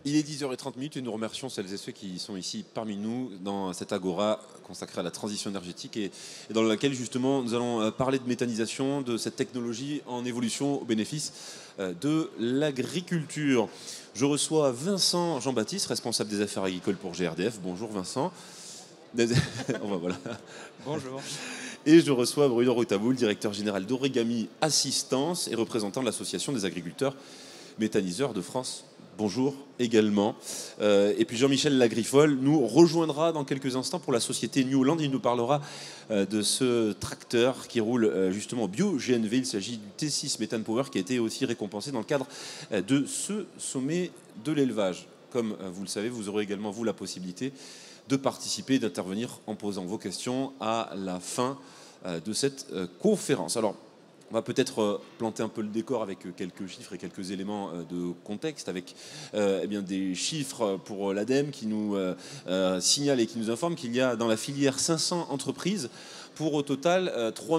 Il est 10h30 et nous remercions celles et ceux qui sont ici parmi nous dans cette agora consacrée à la transition énergétique et dans laquelle justement nous allons parler de méthanisation, de cette technologie en évolution au bénéfice de l'agriculture. Je reçois Vincent Jean-Baptiste, responsable des affaires agricoles pour GRDF. Bonjour Vincent. Voilà. Bonjour. Et je reçois Bruno Routaboul, directeur général d'Origami Assistance et représentant de l'Association des agriculteurs méthaniseurs de France. Bonjour également. Et puis Jean-Michel Lagrifole nous rejoindra dans quelques instants pour la société New Holland. Il nous parlera de ce tracteur qui roule justement au bio-GNV. Il s'agit du T6 Methane Power qui a été aussi récompensé dans le cadre de ce sommet de l'élevage. Comme vous le savez, vous aurez également, vous, la possibilité de participer, d'intervenir en posant vos questions à la fin de cette conférence. Alors, on va peut-être planter un peu le décor avec quelques chiffres et quelques éléments de contexte, avec des chiffres pour l'ADEME qui nous signale et qui nous informe qu'il y a dans la filière 500 entreprises pour au total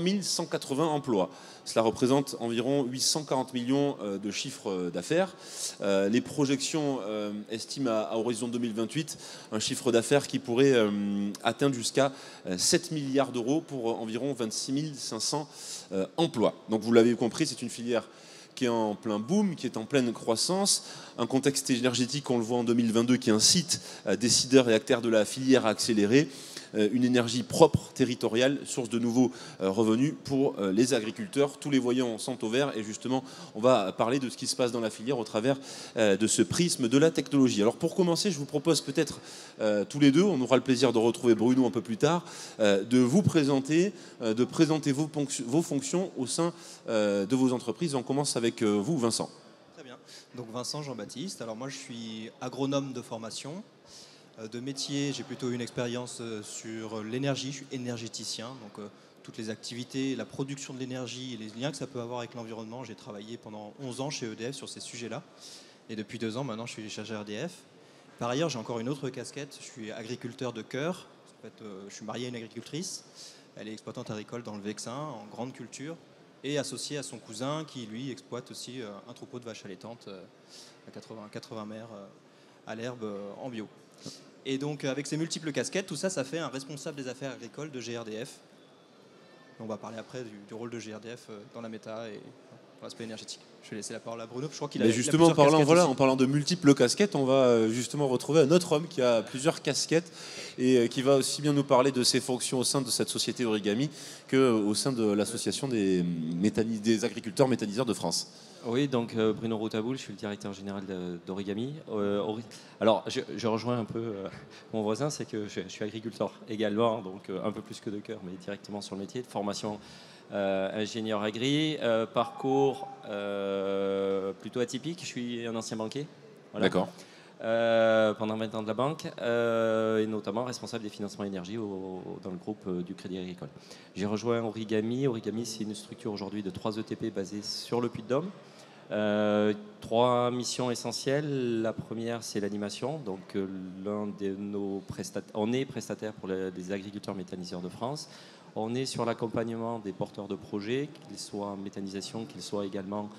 3180 emplois. Cela représente environ 840 millions de chiffre d'affaires. Les projections estiment à horizon 2028 un chiffre d'affaires qui pourrait atteindre jusqu'à 7 milliards d'euros pour environ 26 500 emplois. Donc vous l'avez compris, c'est une filière qui est en plein boom, qui est en pleine croissance, un contexte énergétique, on le voit en 2022, qui incite décideurs et acteurs de la filière à accélérer, une énergie propre, territoriale, source de nouveaux revenus pour les agriculteurs. Tous les voyants sont au vert et justement, on va parler de ce qui se passe dans la filière au travers de ce prisme de la technologie. Alors pour commencer, je vous propose peut-être tous les deux, on aura le plaisir de retrouver Bruno un peu plus tard, de vous présenter, de présenter vos fonctions au sein de vos entreprises. On commence avec vous, Vincent. Très bien. Donc Vincent Jean-Baptiste. Alors moi, je suis agronome de formation. De métier, j'ai plutôt une expérience sur l'énergie. Je suis énergéticien, donc toutes les activités, la production de l'énergie et les liens que ça peut avoir avec l'environnement. J'ai travaillé pendant 11 ans chez EDF sur ces sujets-là. Et depuis 2 ans, maintenant, je suis chez GRDF. Par ailleurs, j'ai encore une autre casquette. Je suis agriculteur de cœur. En fait, je suis marié à une agricultrice. Elle est exploitante agricole dans le Vexin, en grande culture, et associée à son cousin qui, lui, exploite aussi un troupeau de vaches allaitantes à 80 mères à l'herbe en bio. Et donc, avec ces multiples casquettes, tout ça, ça fait un responsable des affaires agricoles de GRDF. On va parler après du rôle de GRDF dans la méta et dans l'aspect énergétique. Je vais laisser la parole à Bruno. Je crois qu'il a justement, en parlant de multiples casquettes, on va justement retrouver un autre homme qui a plusieurs casquettes et qui va aussi bien nous parler de ses fonctions au sein de cette société Origami qu'au sein de l'association des agriculteurs méthaniseurs de France. Oui, donc Bruno Routaboul, je suis le directeur général d'Origami. Alors, je rejoins un peu mon voisin, c'est que je suis agriculteur également, donc un peu plus que de cœur, mais directement sur le métier de formation ingénieur agri. Parcours plutôt atypique, je suis un ancien banquier. Voilà. D'accord. Pendant 20 ans de la banque, et notamment responsable des financements énergie dans le groupe du Crédit Agricole. J'ai rejoint Origami. Origami, c'est une structure aujourd'hui de 3 ETP basée sur le Puy-de-Dôme. 3 missions essentielles. La première, c'est l'animation. Donc, l'un de nos on est prestataire pour les agriculteurs méthaniseurs de France. On est sur l'accompagnement des porteurs de projets, qu'ils soient en méthanisation, qu'ils soient également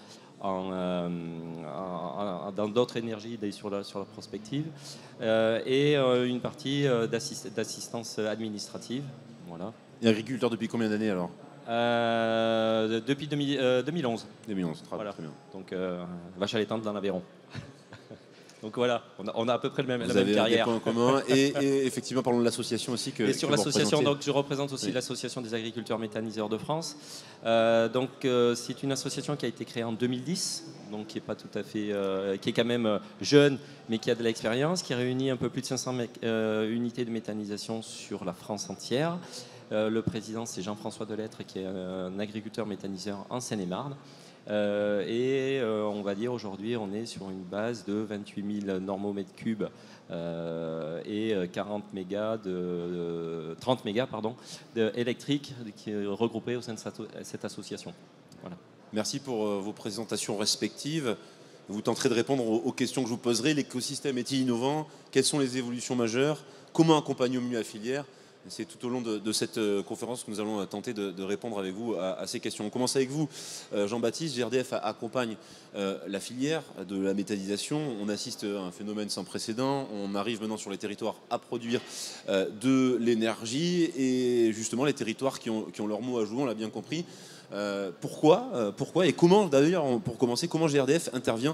dans d'autres énergies sur la prospective, et une partie d'assistance administrative. Voilà. Et agriculteur depuis combien d'années alors ? Depuis 2011. 2011, voilà. Très bien. Donc, vache allaitante dans l'Aveyron. Donc voilà, on a à peu près la même Des carrière. points en commun. Et effectivement, parlons de l'association aussi. Et sur l'association, donc je représente aussi l'association des agriculteurs méthaniseurs de France. C'est une association qui a été créée en 2010, donc qui est pas tout à fait, qui est quand même jeune, mais qui a de l'expérience, qui réunit un peu plus de 500 unités de méthanisation sur la France entière. Le président, c'est Jean-François Delettre, qui est un agriculteur méthaniseur en Seine-et-Marne. On va dire aujourd'hui on est sur une base de 28 000 normaux mètres cubes et 30 mégas électriques qui est regroupés au sein de cette association. Voilà. Merci pour vos présentations respectives. Vous tenterez de répondre aux questions que je vous poserai. L'écosystème est-il innovant ? Quelles sont les évolutions majeures ? Comment accompagner au mieux la filière ? C'est tout au long de cette conférence que nous allons tenter de répondre avec vous à ces questions. On commence avec vous, Jean-Baptiste. GRDF accompagne la filière de la méthanisation. On assiste à un phénomène sans précédent. On arrive maintenant sur les territoires à produire de l'énergie. Et justement, les territoires qui ont leur mot à jouer, on l'a bien compris. Pourquoi et comment, d'ailleurs, pour commencer, comment GRDF intervient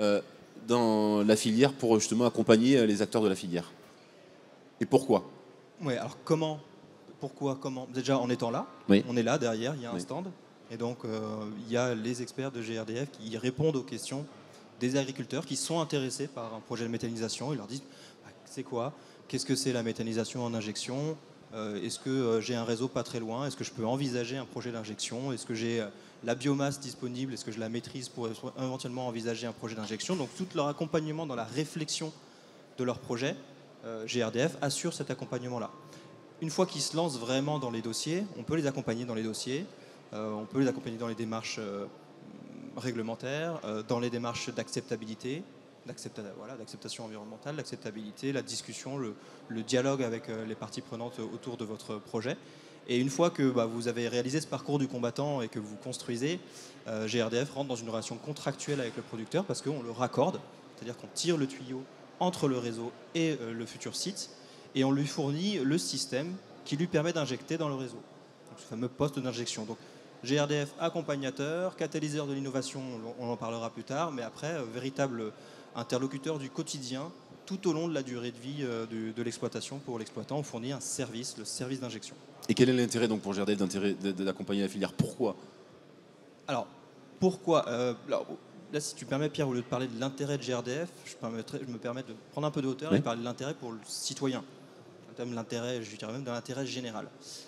dans la filière pour justement accompagner les acteurs de la filière? Et pourquoi? Oui, alors comment? Pourquoi? Comment? Déjà en étant là, oui. On est là derrière, il y a un oui. stand. Et donc il y a les experts de GRDF qui répondent aux questions des agriculteurs qui sont intéressés par un projet de méthanisation. Ils leur disent, c'est quoi? Qu'est-ce que c'est la méthanisation en injection? Est-ce que j'ai un réseau pas très loin? Est-ce que je peux envisager un projet d'injection? Est-ce que j'ai la biomasse disponible? Est-ce que je la maîtrise pour éventuellement envisager un projet d'injection? Donc tout leur accompagnement dans la réflexion de leur projet, GRDF assure cet accompagnement-là. Une fois qu'ils se lancent vraiment dans les dossiers, on peut les accompagner dans les dossiers, on peut les accompagner dans les démarches réglementaires, dans les démarches d'acceptabilité, d'acceptation environnementale, l'acceptabilité, la discussion, le dialogue avec les parties prenantes autour de votre projet. Et une fois que vous avez réalisé ce parcours du combattant et que vous construisez, GRDF rentre dans une relation contractuelle avec le producteur parce qu'on le raccorde, c'est-à-dire qu'on tire le tuyau entre le réseau et le futur site, et on lui fournit le système qui lui permet d'injecter dans le réseau. Donc, ce fameux poste d'injection. Donc GRDF accompagnateur, catalyseur de l'innovation, on en parlera plus tard, mais après, véritable interlocuteur du quotidien tout au long de la durée de vie de l'exploitation. Pour l'exploitant, on fournit un service, le service d'injection. Et quel est l'intérêt donc pour GRDF d'accompagner la filière? Pourquoi? Alors, pourquoi Là, si tu permets, Pierre, au lieu de parler de l'intérêt de GRDF, je me permets de prendre un peu de hauteur et parler de l'intérêt pour le citoyen. L'intérêt, je dirais même de l'intérêt général.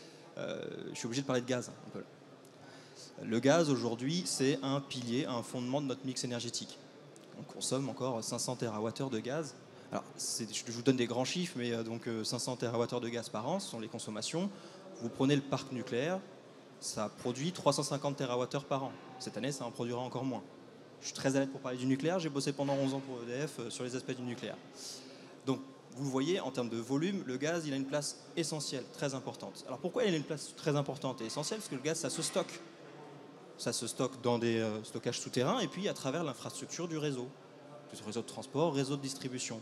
Je suis obligé de parler de gaz un peu. Le gaz, aujourd'hui, c'est un pilier, un fondement de notre mix énergétique. On consomme encore 500 TWh de gaz. Alors, je vous donne des grands chiffres, mais donc 500 TWh de gaz par an, ce sont les consommations. Vous prenez le parc nucléaire, ça produit 350 TWh par an. Cette année, ça en produira encore moins. Je suis très à l'aise pour parler du nucléaire. J'ai bossé pendant 11 ans pour EDF sur les aspects du nucléaire. Donc, vous le voyez, en termes de volume, le gaz, il a une place essentielle, très importante. Alors, pourquoi il a une place très importante et essentielle? Parce que le gaz, ça se stocke. Ça se stocke dans des stockages souterrains et puis à travers l'infrastructure du réseau de transport, réseau de distribution.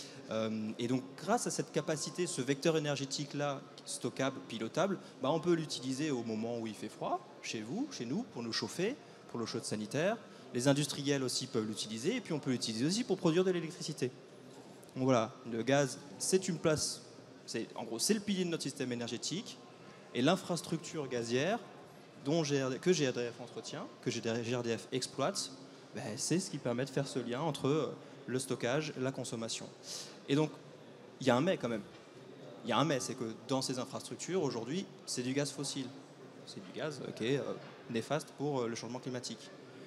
Et donc, grâce à cette capacité, ce vecteur énergétique-là, stockable, pilotable, on peut l'utiliser au moment où il fait froid, chez vous, chez nous, pour nous chauffer, pour l'eau chaude sanitaire. Les industriels aussi peuvent l'utiliser, et puis on peut l'utiliser aussi pour produire de l'électricité. Donc voilà, le gaz, c'est une place, en gros, c'est le pilier de notre système énergétique, et l'infrastructure gazière que GRDF entretient, que GRDF exploite, c'est ce qui permet de faire ce lien entre le stockage, la consommation. Et donc, il y a un mais quand même. Il y a un mais, c'est que dans ces infrastructures, aujourd'hui, c'est du gaz fossile. C'est du gaz qui est néfaste pour le changement climatique.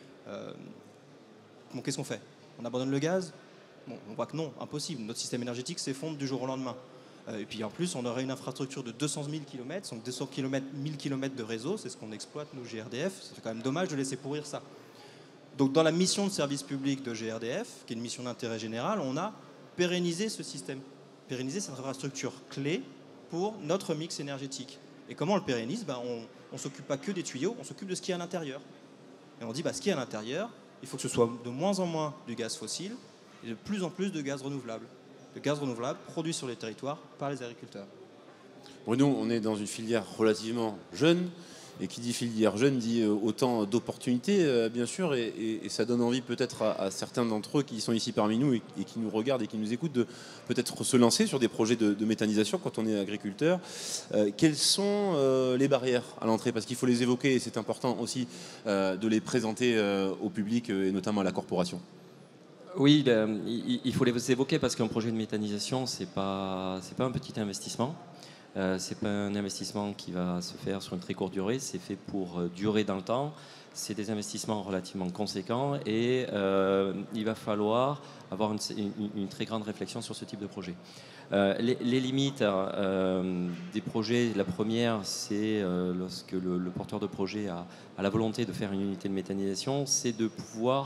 Donc qu'est-ce qu'on fait? On abandonne le gaz? On voit que non, impossible. Notre système énergétique s'effondre du jour au lendemain. Et puis en plus, on aurait une infrastructure de 200 000 km, donc 200 km, 1000 km de réseau, c'est ce qu'on exploite, nous, GRDF. C'est quand même dommage de laisser pourrir ça. Donc dans la mission de service public de GRDF, qui est une mission d'intérêt général, on a pérennisé ce système, pérennisé cette infrastructure clé pour notre mix énergétique. Et comment on le pérennise? On ne s'occupe pas que des tuyaux, on s'occupe de ce qu'il y a à l'intérieur. Et on dit, ce qu'il y a à l'intérieur, il faut que ce soit de moins en moins du gaz fossile et de plus en plus de gaz renouvelable. Le gaz renouvelable produit sur les territoires par les agriculteurs. Bruno, on est dans une filière relativement jeune, et qui dit filière jeune dit autant d'opportunités, bien sûr, et ça donne envie peut-être à certains d'entre eux qui sont ici parmi nous et qui nous regardent et qui nous écoutent de peut-être se lancer sur des projets de méthanisation quand on est agriculteur. Quelles sont les barrières à l'entrée? Parce qu'il faut les évoquer et c'est important aussi de les présenter au public et notamment à la corporation. Oui, il faut les évoquer parce qu'un projet de méthanisation, c'est pas un petit investissement. C'est pas un investissement qui va se faire sur une très courte durée, c'est fait pour durer dans le temps. C'est des investissements relativement conséquents et il va falloir avoir une très grande réflexion sur ce type de projet. Les limites des projets, la première, c'est lorsque le porteur de projet a la volonté de faire une unité de méthanisation, c'est de pouvoir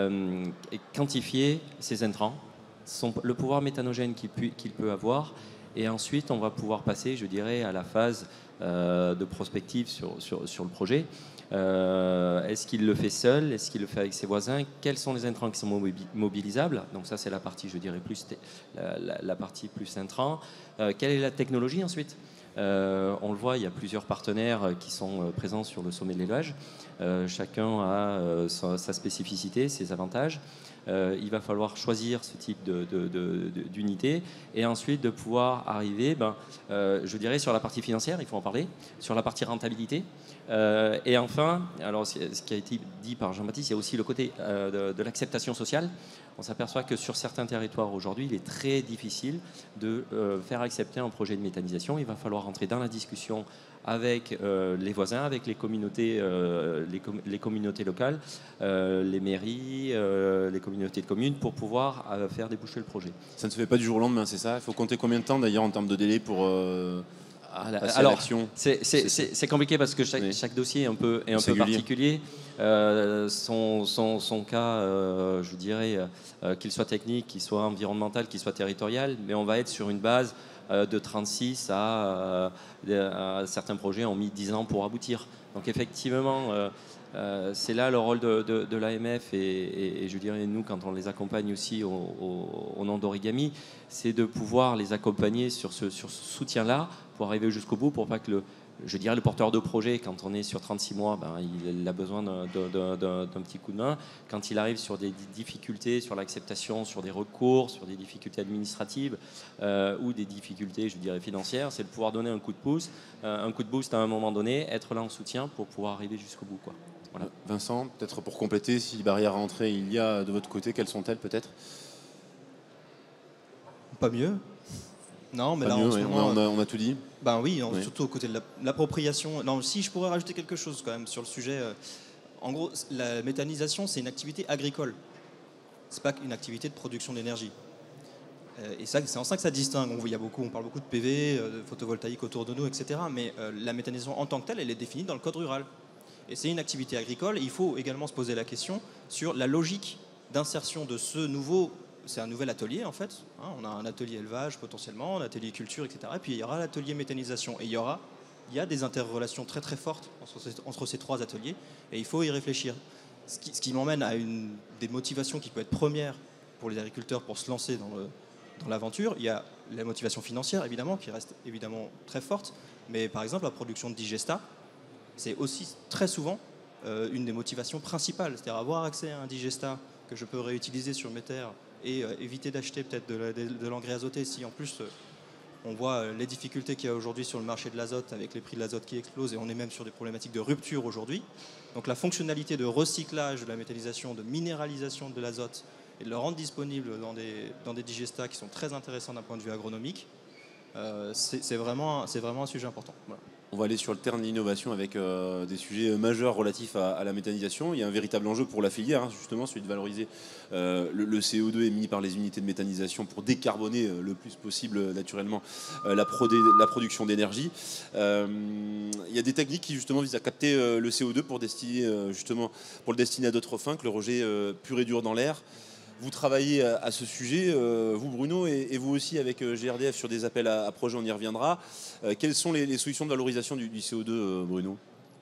quantifier ses intrants, le pouvoir méthanogène qu'il peut avoir Et ensuite, on va pouvoir passer, je dirais, à la phase de prospective sur le projet. Est-ce qu'il le fait seul? Est-ce qu'il le fait avec ses voisins? Quels sont les intrants qui sont mobilisables? Donc ça, c'est la partie, je dirais, la partie plus intrant. Quelle est la technologie ensuite? On le voit, il y a plusieurs partenaires qui sont présents sur le sommet de l'élevage. Chacun a sa spécificité, ses avantages. Il va falloir choisir ce type d'unité et ensuite de pouvoir arriver, je dirais, sur la partie financière, il faut en parler, sur la partie rentabilité. Et enfin, alors ce qui a été dit par Jean-Baptiste, il y a aussi le côté de l'acceptation sociale. On s'aperçoit que sur certains territoires aujourd'hui, il est très difficile de faire accepter un projet de méthanisation. Il va falloir entrer dans la discussion avec les voisins, avec les communautés locales, les mairies, les communautés de communes, pour pouvoir faire déboucher le projet. Ça ne se fait pas du jour au lendemain, c'est ça? Il faut compter combien de temps d'ailleurs en termes de délai pour passer à l'action? C'est compliqué parce que chaque dossier est un peu particulier. Son cas, je dirais, qu'il soit technique, qu'il soit environnemental, qu'il soit territorial, mais on va être sur une base de 36 à certains projets ont mis 10 ans pour aboutir. Donc effectivement, c'est là le rôle de l'AMF et je dirais nous, quand on les accompagne aussi au nom d'Origami, c'est de pouvoir les accompagner sur ce soutien-là pour arriver jusqu'au bout, pour pas que le porteur de projet, quand on est sur 36 mois, il a besoin d'un petit coup de main. Quand il arrive sur des difficultés, sur l'acceptation, sur des recours, sur des difficultés administratives ou des difficultés, je dirais, financières, c'est de pouvoir donner un coup de pouce, un coup de boost à un moment donné, être là en soutien pour pouvoir arriver jusqu'au bout, quoi. Voilà. Vincent, peut-être pour compléter, si barrières à entrée il y a de votre côté, quelles sont-elles peut-être? Pas mieux. Non, mais pas là, mieux, en ce moment, on a tout dit. Ben oui, surtout au côté de l'appropriation. Non, si je pourrais rajouter quelque chose quand même sur le sujet. En gros, la méthanisation, c'est une activité agricole. C'est pas une activité de production d'énergie. Et c'est en ça que ça distingue. On parle beaucoup de PV, de photovoltaïque autour de nous, etc. Mais la méthanisation en tant que telle, elle est définie dans le code rural. Et c'est une activité agricole. Il faut également se poser la question sur la logique d'insertion de ce nouveau. C'est un nouvel atelier en fait. On a un atelier élevage potentiellement, un atelier culture, etc. Et puis il y aura l'atelier méthanisation. Et il y a des interrelations très très fortes entre ces trois ateliers. Et il faut y réfléchir. Ce qui m'emmène à des motivations qui peuvent être premières pour les agriculteurs pour se lancer dans l'aventure. Il y a la motivation financière évidemment qui reste évidemment très forte. Mais par exemple la production de digesta, c'est aussi très souvent une des motivations principales. C'est-à-dire avoir accès à un digesta que je peux réutiliser sur mes terres et éviter d'acheter peut-être de l'engrais azoté. Si en plus on voit les difficultés qu'il y a aujourd'hui sur le marché de l'azote avec les prix de l'azote qui explosent et on est même sur des problématiques de rupture aujourd'hui. Donc la fonctionnalité de recyclage de la méthanisation, de minéralisation de l'azote et de le rendre disponible dans des digestats qui sont très intéressants d'un point de vue agronomique, c'est vraiment un sujet important. Voilà. On va aller sur le terrain de l'innovation avec des sujets majeurs relatifs à la méthanisation. Il y a un véritable enjeu pour la filière, justement, celui de valoriser le CO2 émis par les unités de méthanisation pour décarboner le plus possible, naturellement, la production d'énergie. Il y a des techniques qui, justement, visent à capter le CO2 pour le destiner à d'autres fins que le rejet pur et dur dans l'air. Vous travaillez à ce sujet, vous Bruno, et vous aussi avec GRDF sur des appels à projets, on y reviendra. Quelles sont les solutions de valorisation du CO2, Bruno?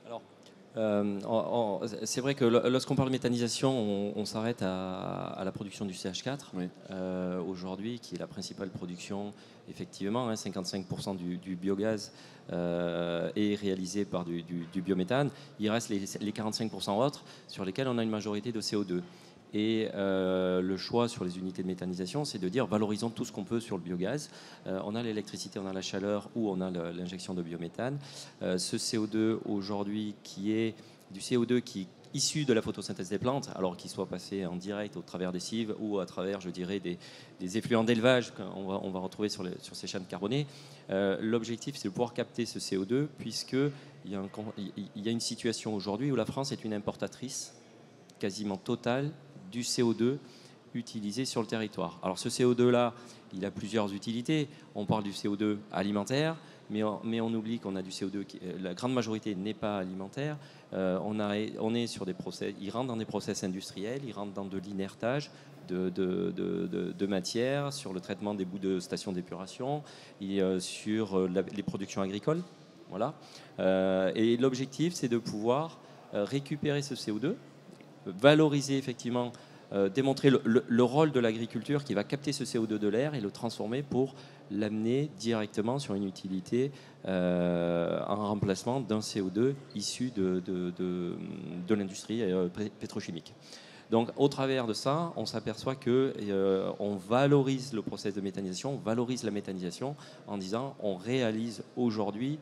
Alors, c'est vrai que lorsqu'on parle de méthanisation, on s'arrête à la production du CH4, oui. Aujourd'hui, qui est la principale production, effectivement, 55% du biogaz est réalisé par du biométhane. Il reste les 45% autres sur lesquels on a une majorité de CO2. Et le choix sur les unités de méthanisation, c'est de dire valorisons tout ce qu'on peut sur le biogaz. On a l'électricité, on a la chaleur ou on a l'injection de biométhane. Ce CO2 aujourd'hui qui est du CO2 qui est issu de la photosynthèse des plantes, alors qu'il soit passé en direct au travers des cives ou à travers, je dirais, des effluents d'élevage qu'on va retrouver sur ces chaînes carbonées. L'objectif, c'est de pouvoir capter ce CO2 puisqu'il y a une situation aujourd'hui où la France est une importatrice quasiment totale du CO2 utilisé sur le territoire. Alors ce CO2-là, il a plusieurs utilités. On parle du CO2 alimentaire, mais on oublie qu'on a du CO2 la grande majorité n'est pas alimentaire. On est sur des process, il rentre dans des process industriels, il rentre dans de l'inertage, de matière, sur le traitement des bouts de stations d'épuration et sur les productions agricoles. Voilà. Et l'objectif, c'est de pouvoir récupérer ce CO2, valoriser effectivement, démontrer le rôle de l'agriculture qui va capter ce CO2 de l'air et le transformer pour l'amener directement sur une utilité en remplacement d'un CO2 issu de l'industrie pétrochimique. Donc, au travers de ça, on s'aperçoit qu'on valorise le process de méthanisation, on valorise la méthanisation en disant on réalise aujourd'hui,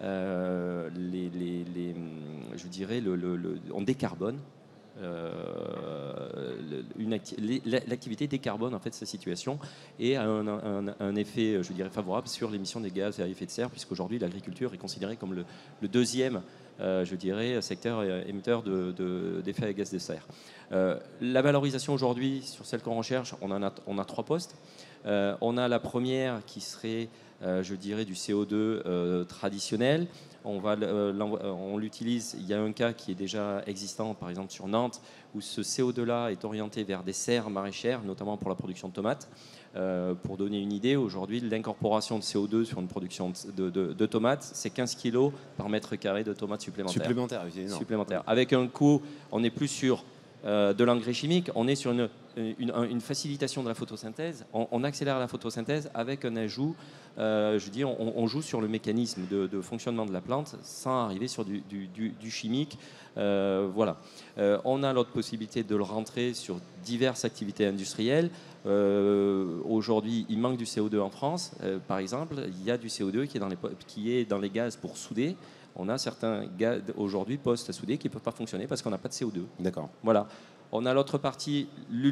je dirais, on décarbone. L'activité décarbone en fait sa situation et a un effet, je dirais, favorable sur l'émission des gaz à effet de serre, puisqu'aujourd'hui l'agriculture est considérée comme le deuxième, je dirais, secteur émetteur d'effets à gaz de serre. La valorisation aujourd'hui, sur celle qu'on recherche, on a 3 postes. On a la première qui serait, je dirais, du CO2 traditionnel. On l'utilise. Il y a un cas qui est déjà existant, par exemple sur Nantes, où ce CO2-là est orienté vers des serres maraîchères, notamment pour la production de tomates. Pour donner une idée, aujourd'hui, l'incorporation de CO2 sur une production de tomates, c'est 15 kg par mètre carré de tomates supplémentaires. Supplémentaire. Avec un coût, on n'est plus sur de l'engrais chimique, on est sur une facilitation de la photosynthèse. On accélère la photosynthèse avec un ajout, je dis, on joue sur le mécanisme de fonctionnement de la plante sans arriver sur du chimique. Voilà. On a l'autre possibilité de le rentrer sur diverses activités industrielles. Aujourd'hui, il manque du CO2 en France. Par exemple, il y a du CO2 qui est dans les gaz pour souder. On a certains gaz aujourd'hui postes à souder qui ne peuvent pas fonctionner parce qu'on n'a pas de CO2. D'accord. Voilà. On a l'autre partie,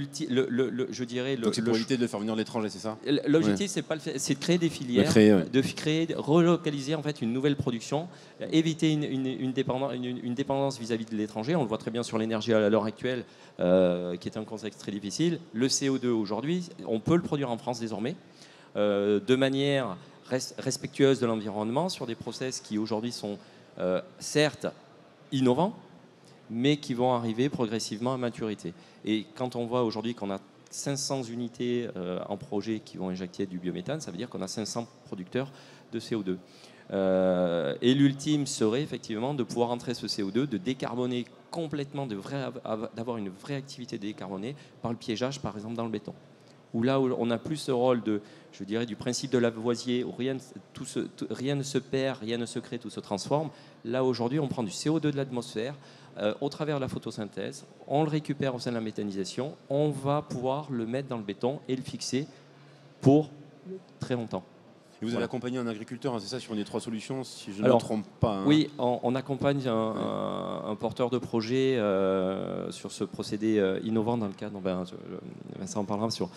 je dirais... Donc c'est pour éviter de faire venir de l'étranger, c'est ça? L'objectif, c'est de créer des filières, de relocaliser en fait une nouvelle production, éviter une dépendance vis-à-vis de l'étranger. On le voit très bien sur l'énergie à l'heure actuelle, qui est un contexte très difficile. Le CO2 aujourd'hui, on peut le produire en France désormais, de manière respectueuse de l'environnement, sur des process qui aujourd'hui sont certes innovants, mais qui vont arriver progressivement à maturité. Et quand on voit aujourd'hui qu'on a 500 unités en projet qui vont injecter du biométhane, ça veut dire qu'on a 500 producteurs de CO2. Et l'ultime serait effectivement de pouvoir entrer ce CO2, de décarboner complètement, d'avoir une vraie activité décarbonée par le piégeage, par exemple, dans le béton. Où là où on a plus ce rôle je dirais, du principe de Lavoisier, où rien ne se perd, rien ne se crée, tout se transforme. Là aujourd'hui, on prend du CO2 de l'atmosphère au travers de la photosynthèse, on le récupère au sein de la méthanisation, on va pouvoir le mettre dans le béton et le fixer pour très longtemps. Et vous avez accompagné un agriculteur, hein, c'est ça, sur une des 3 solutions, si je ne me trompe pas. Hein. Oui, on accompagne un porteur de projet sur ce procédé innovant dans le cadre. Vincent en parlera sur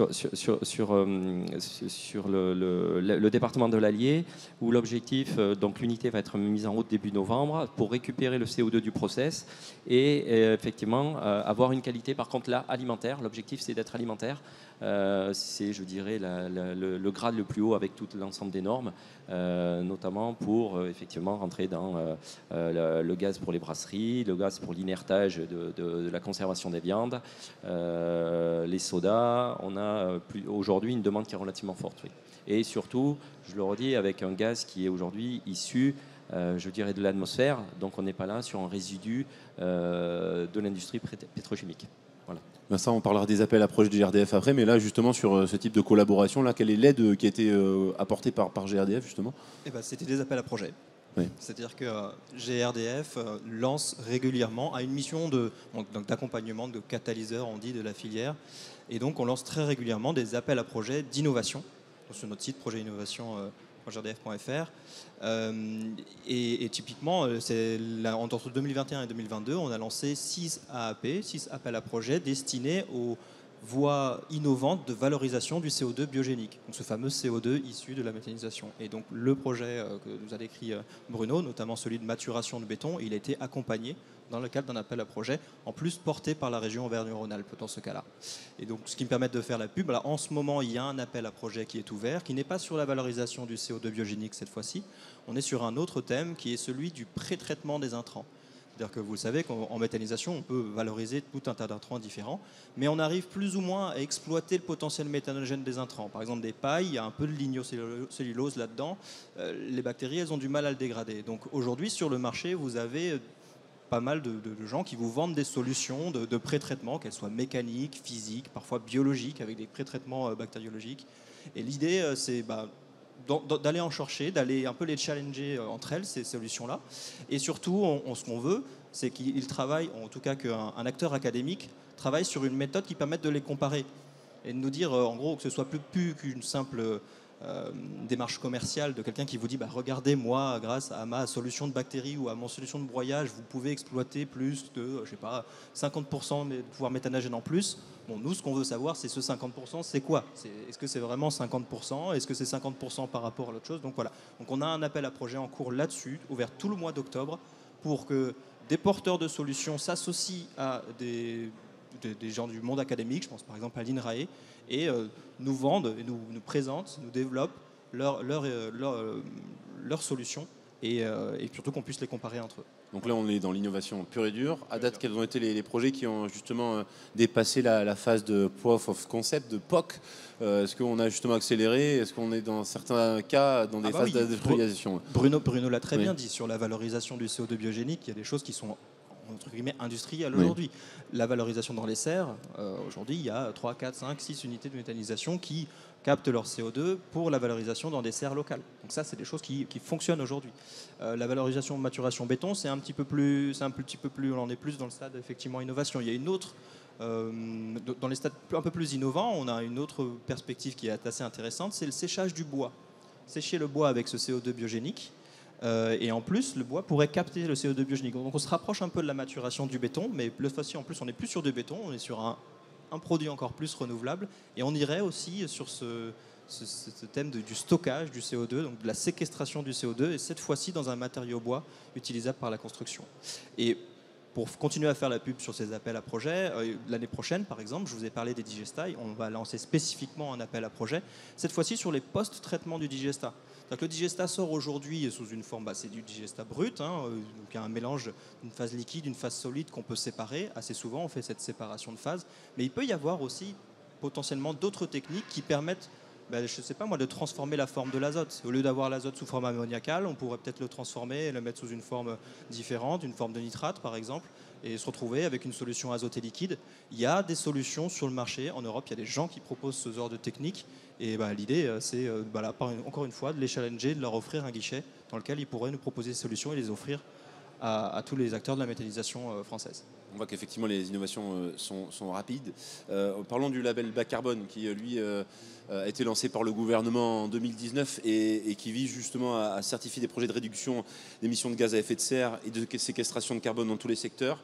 le département de l'Allier, où l'objectif, donc l'unité va être mise en route début novembre pour récupérer le CO2 du process et effectivement avoir une qualité, par contre là, alimentaire. L'objectif, c'est d'être alimentaire. C'est, je dirais, le grade le plus haut avec tout l'ensemble des normes, notamment pour effectivement rentrer dans le gaz pour les brasseries, le gaz pour l'inertage de la conservation des viandes, les sodas. On a aujourd'hui une demande qui est relativement forte. Oui. Et surtout, je le redis, avec un gaz qui est aujourd'hui issu, je dirais, de l'atmosphère. Donc on n'est pas là sur un résidu de l'industrie pétrochimique. Voilà. Ça, on parlera des appels à projets de GRDF après, mais là, justement, sur ce type de collaboration, là, quelle est l'aide qui a été apportée par GRDF, justement? C'était des appels à projets. Oui. C'est-à-dire que GRDF lance régulièrement, a une mission d'accompagnement, de catalyseur, on dit, de la filière. Et donc, on lance très régulièrement des appels à projets d'innovation sur notre site projetinnovation.grdf.fr. Et typiquement, entre 2021 et 2022, on a lancé 6 AAP, 6 appels à projets destinés aux voies innovantes de valorisation du CO2 biogénique, donc ce fameux CO2 issu de la méthanisation. Et donc le projet que nous a décrit Bruno, notamment celui de maturation de béton, il a été accompagné dans le cadre d'un appel à projet, en plus porté par la région Auvergne-Rhône-Alpes dans ce cas-là. Et donc ce qui me permet de faire la pub, alors, en ce moment il y a un appel à projet qui est ouvert, qui n'est pas sur la valorisation du CO2 biogénique cette fois-ci, on est sur un autre thème qui est celui du pré-traitement des intrants. C'est-à-dire que vous le savez qu'en méthanisation, on peut valoriser tout un tas d'intrants différents, mais on arrive plus ou moins à exploiter le potentiel méthanogène des intrants. Par exemple, des pailles, il y a un peu de lignocellulose là-dedans. Les bactéries, elles ont du mal à le dégrader. Donc aujourd'hui, sur le marché, vous avez pas mal de gens qui vous vendent des solutions de pré-traitement, qu'elles soient mécaniques, physiques, parfois biologiques, avec des pré-traitements bactériologiques. Et l'idée, c'est d'aller en chercher, d'aller un peu les challenger entre elles, ces solutions-là. Et surtout, ce qu'on veut, c'est qu'ils travaillent, en tout cas qu'un acteur académique travaille sur une méthode qui permette de les comparer. Et de nous dire, en gros, que ce soit plus qu'une simple démarche commerciale de quelqu'un qui vous dit regardez, moi, grâce à ma solution de bactéries ou à mon solution de broyage, vous pouvez exploiter plus de, je sais pas, 50% de pouvoir méthanogène en plus. Bon, nous, ce qu'on veut savoir, c'est ce 50%, c'est quoi? Est-ce que c'est vraiment 50%? Est-ce que c'est 50% par rapport à l'autre chose? Donc voilà. Donc on a un appel à projet en cours là-dessus, ouvert tout le mois d'octobre, pour que des porteurs de solutions s'associent à des gens du monde académique, je pense par exemple à l'INRAE, et nous vendent, et nous présentent, nous développent leurs solutions, et surtout qu'on puisse les comparer entre eux. Donc là, on est dans l'innovation pure et dure. À date, quels ont été les projets qui ont justement dépassé la phase de Proof of Concept, de POC? Est-ce qu'on a justement accéléré? Est-ce qu'on est dans certains cas dans des phases d'industrialisation? Bruno l'a très bien dit sur la valorisation du CO2 biogénique. Il y a des choses qui sont entre guillemets industrielles aujourd'hui. La valorisation dans les serres, aujourd'hui, il y a 3, 4, 5, 6 unités de méthanisation qui captent leur CO2 pour la valorisation dans des serres locales. Donc ça, c'est des choses qui fonctionnent aujourd'hui. La valorisation maturation béton, c'est un petit peu plus, on en est plus dans le stade effectivement innovation. Il y a une autre, dans les stades un peu plus innovants, on a une autre perspective qui est assez intéressante, c'est le séchage du bois. Sécher le bois avec ce CO2 biogénique. Et en plus, le bois pourrait capter le CO2 biogénique. Donc on se rapproche un peu de la maturation du béton, mais cette fois-ci, en plus, on n'est plus sur du béton, on est sur un produit encore plus renouvelable. Et on irait aussi sur ce thème du stockage du CO2, donc de la séquestration du CO2, et cette fois-ci dans un matériau bois utilisable par la construction. Et pour continuer à faire la pub sur ces appels à projets, l'année prochaine, par exemple, je vous ai parlé des digestats, on va lancer spécifiquement un appel à projet, cette fois-ci sur les post-traitements du digestat. Donc le digestat sort aujourd'hui sous une forme, c'est du digestat brut, donc un mélange d'une phase liquide, d'une phase solide qu'on peut séparer. Assez souvent, on fait cette séparation de phases. Mais il peut y avoir aussi potentiellement d'autres techniques qui permettent, je ne sais pas moi, de transformer la forme de l'azote. Au lieu d'avoir l'azote sous forme ammoniacale, on pourrait peut-être le transformer et le mettre sous une forme différente, une forme de nitrate par exemple, et se retrouver avec une solution azotée liquide. Il y a des solutions sur le marché. En Europe, il y a des gens qui proposent ce genre de technique. Et l'idée, c'est encore une fois de les challenger, de leur offrir un guichet dans lequel ils pourraient nous proposer des solutions et les offrir à tous les acteurs de la méthanisation française. On voit qu'effectivement les innovations sont rapides. Parlons du label bas carbone qui, lui, a été lancé par le gouvernement en 2019 et qui vise justement à certifier des projets de réduction d'émissions de gaz à effet de serre et de séquestration de carbone dans tous les secteurs.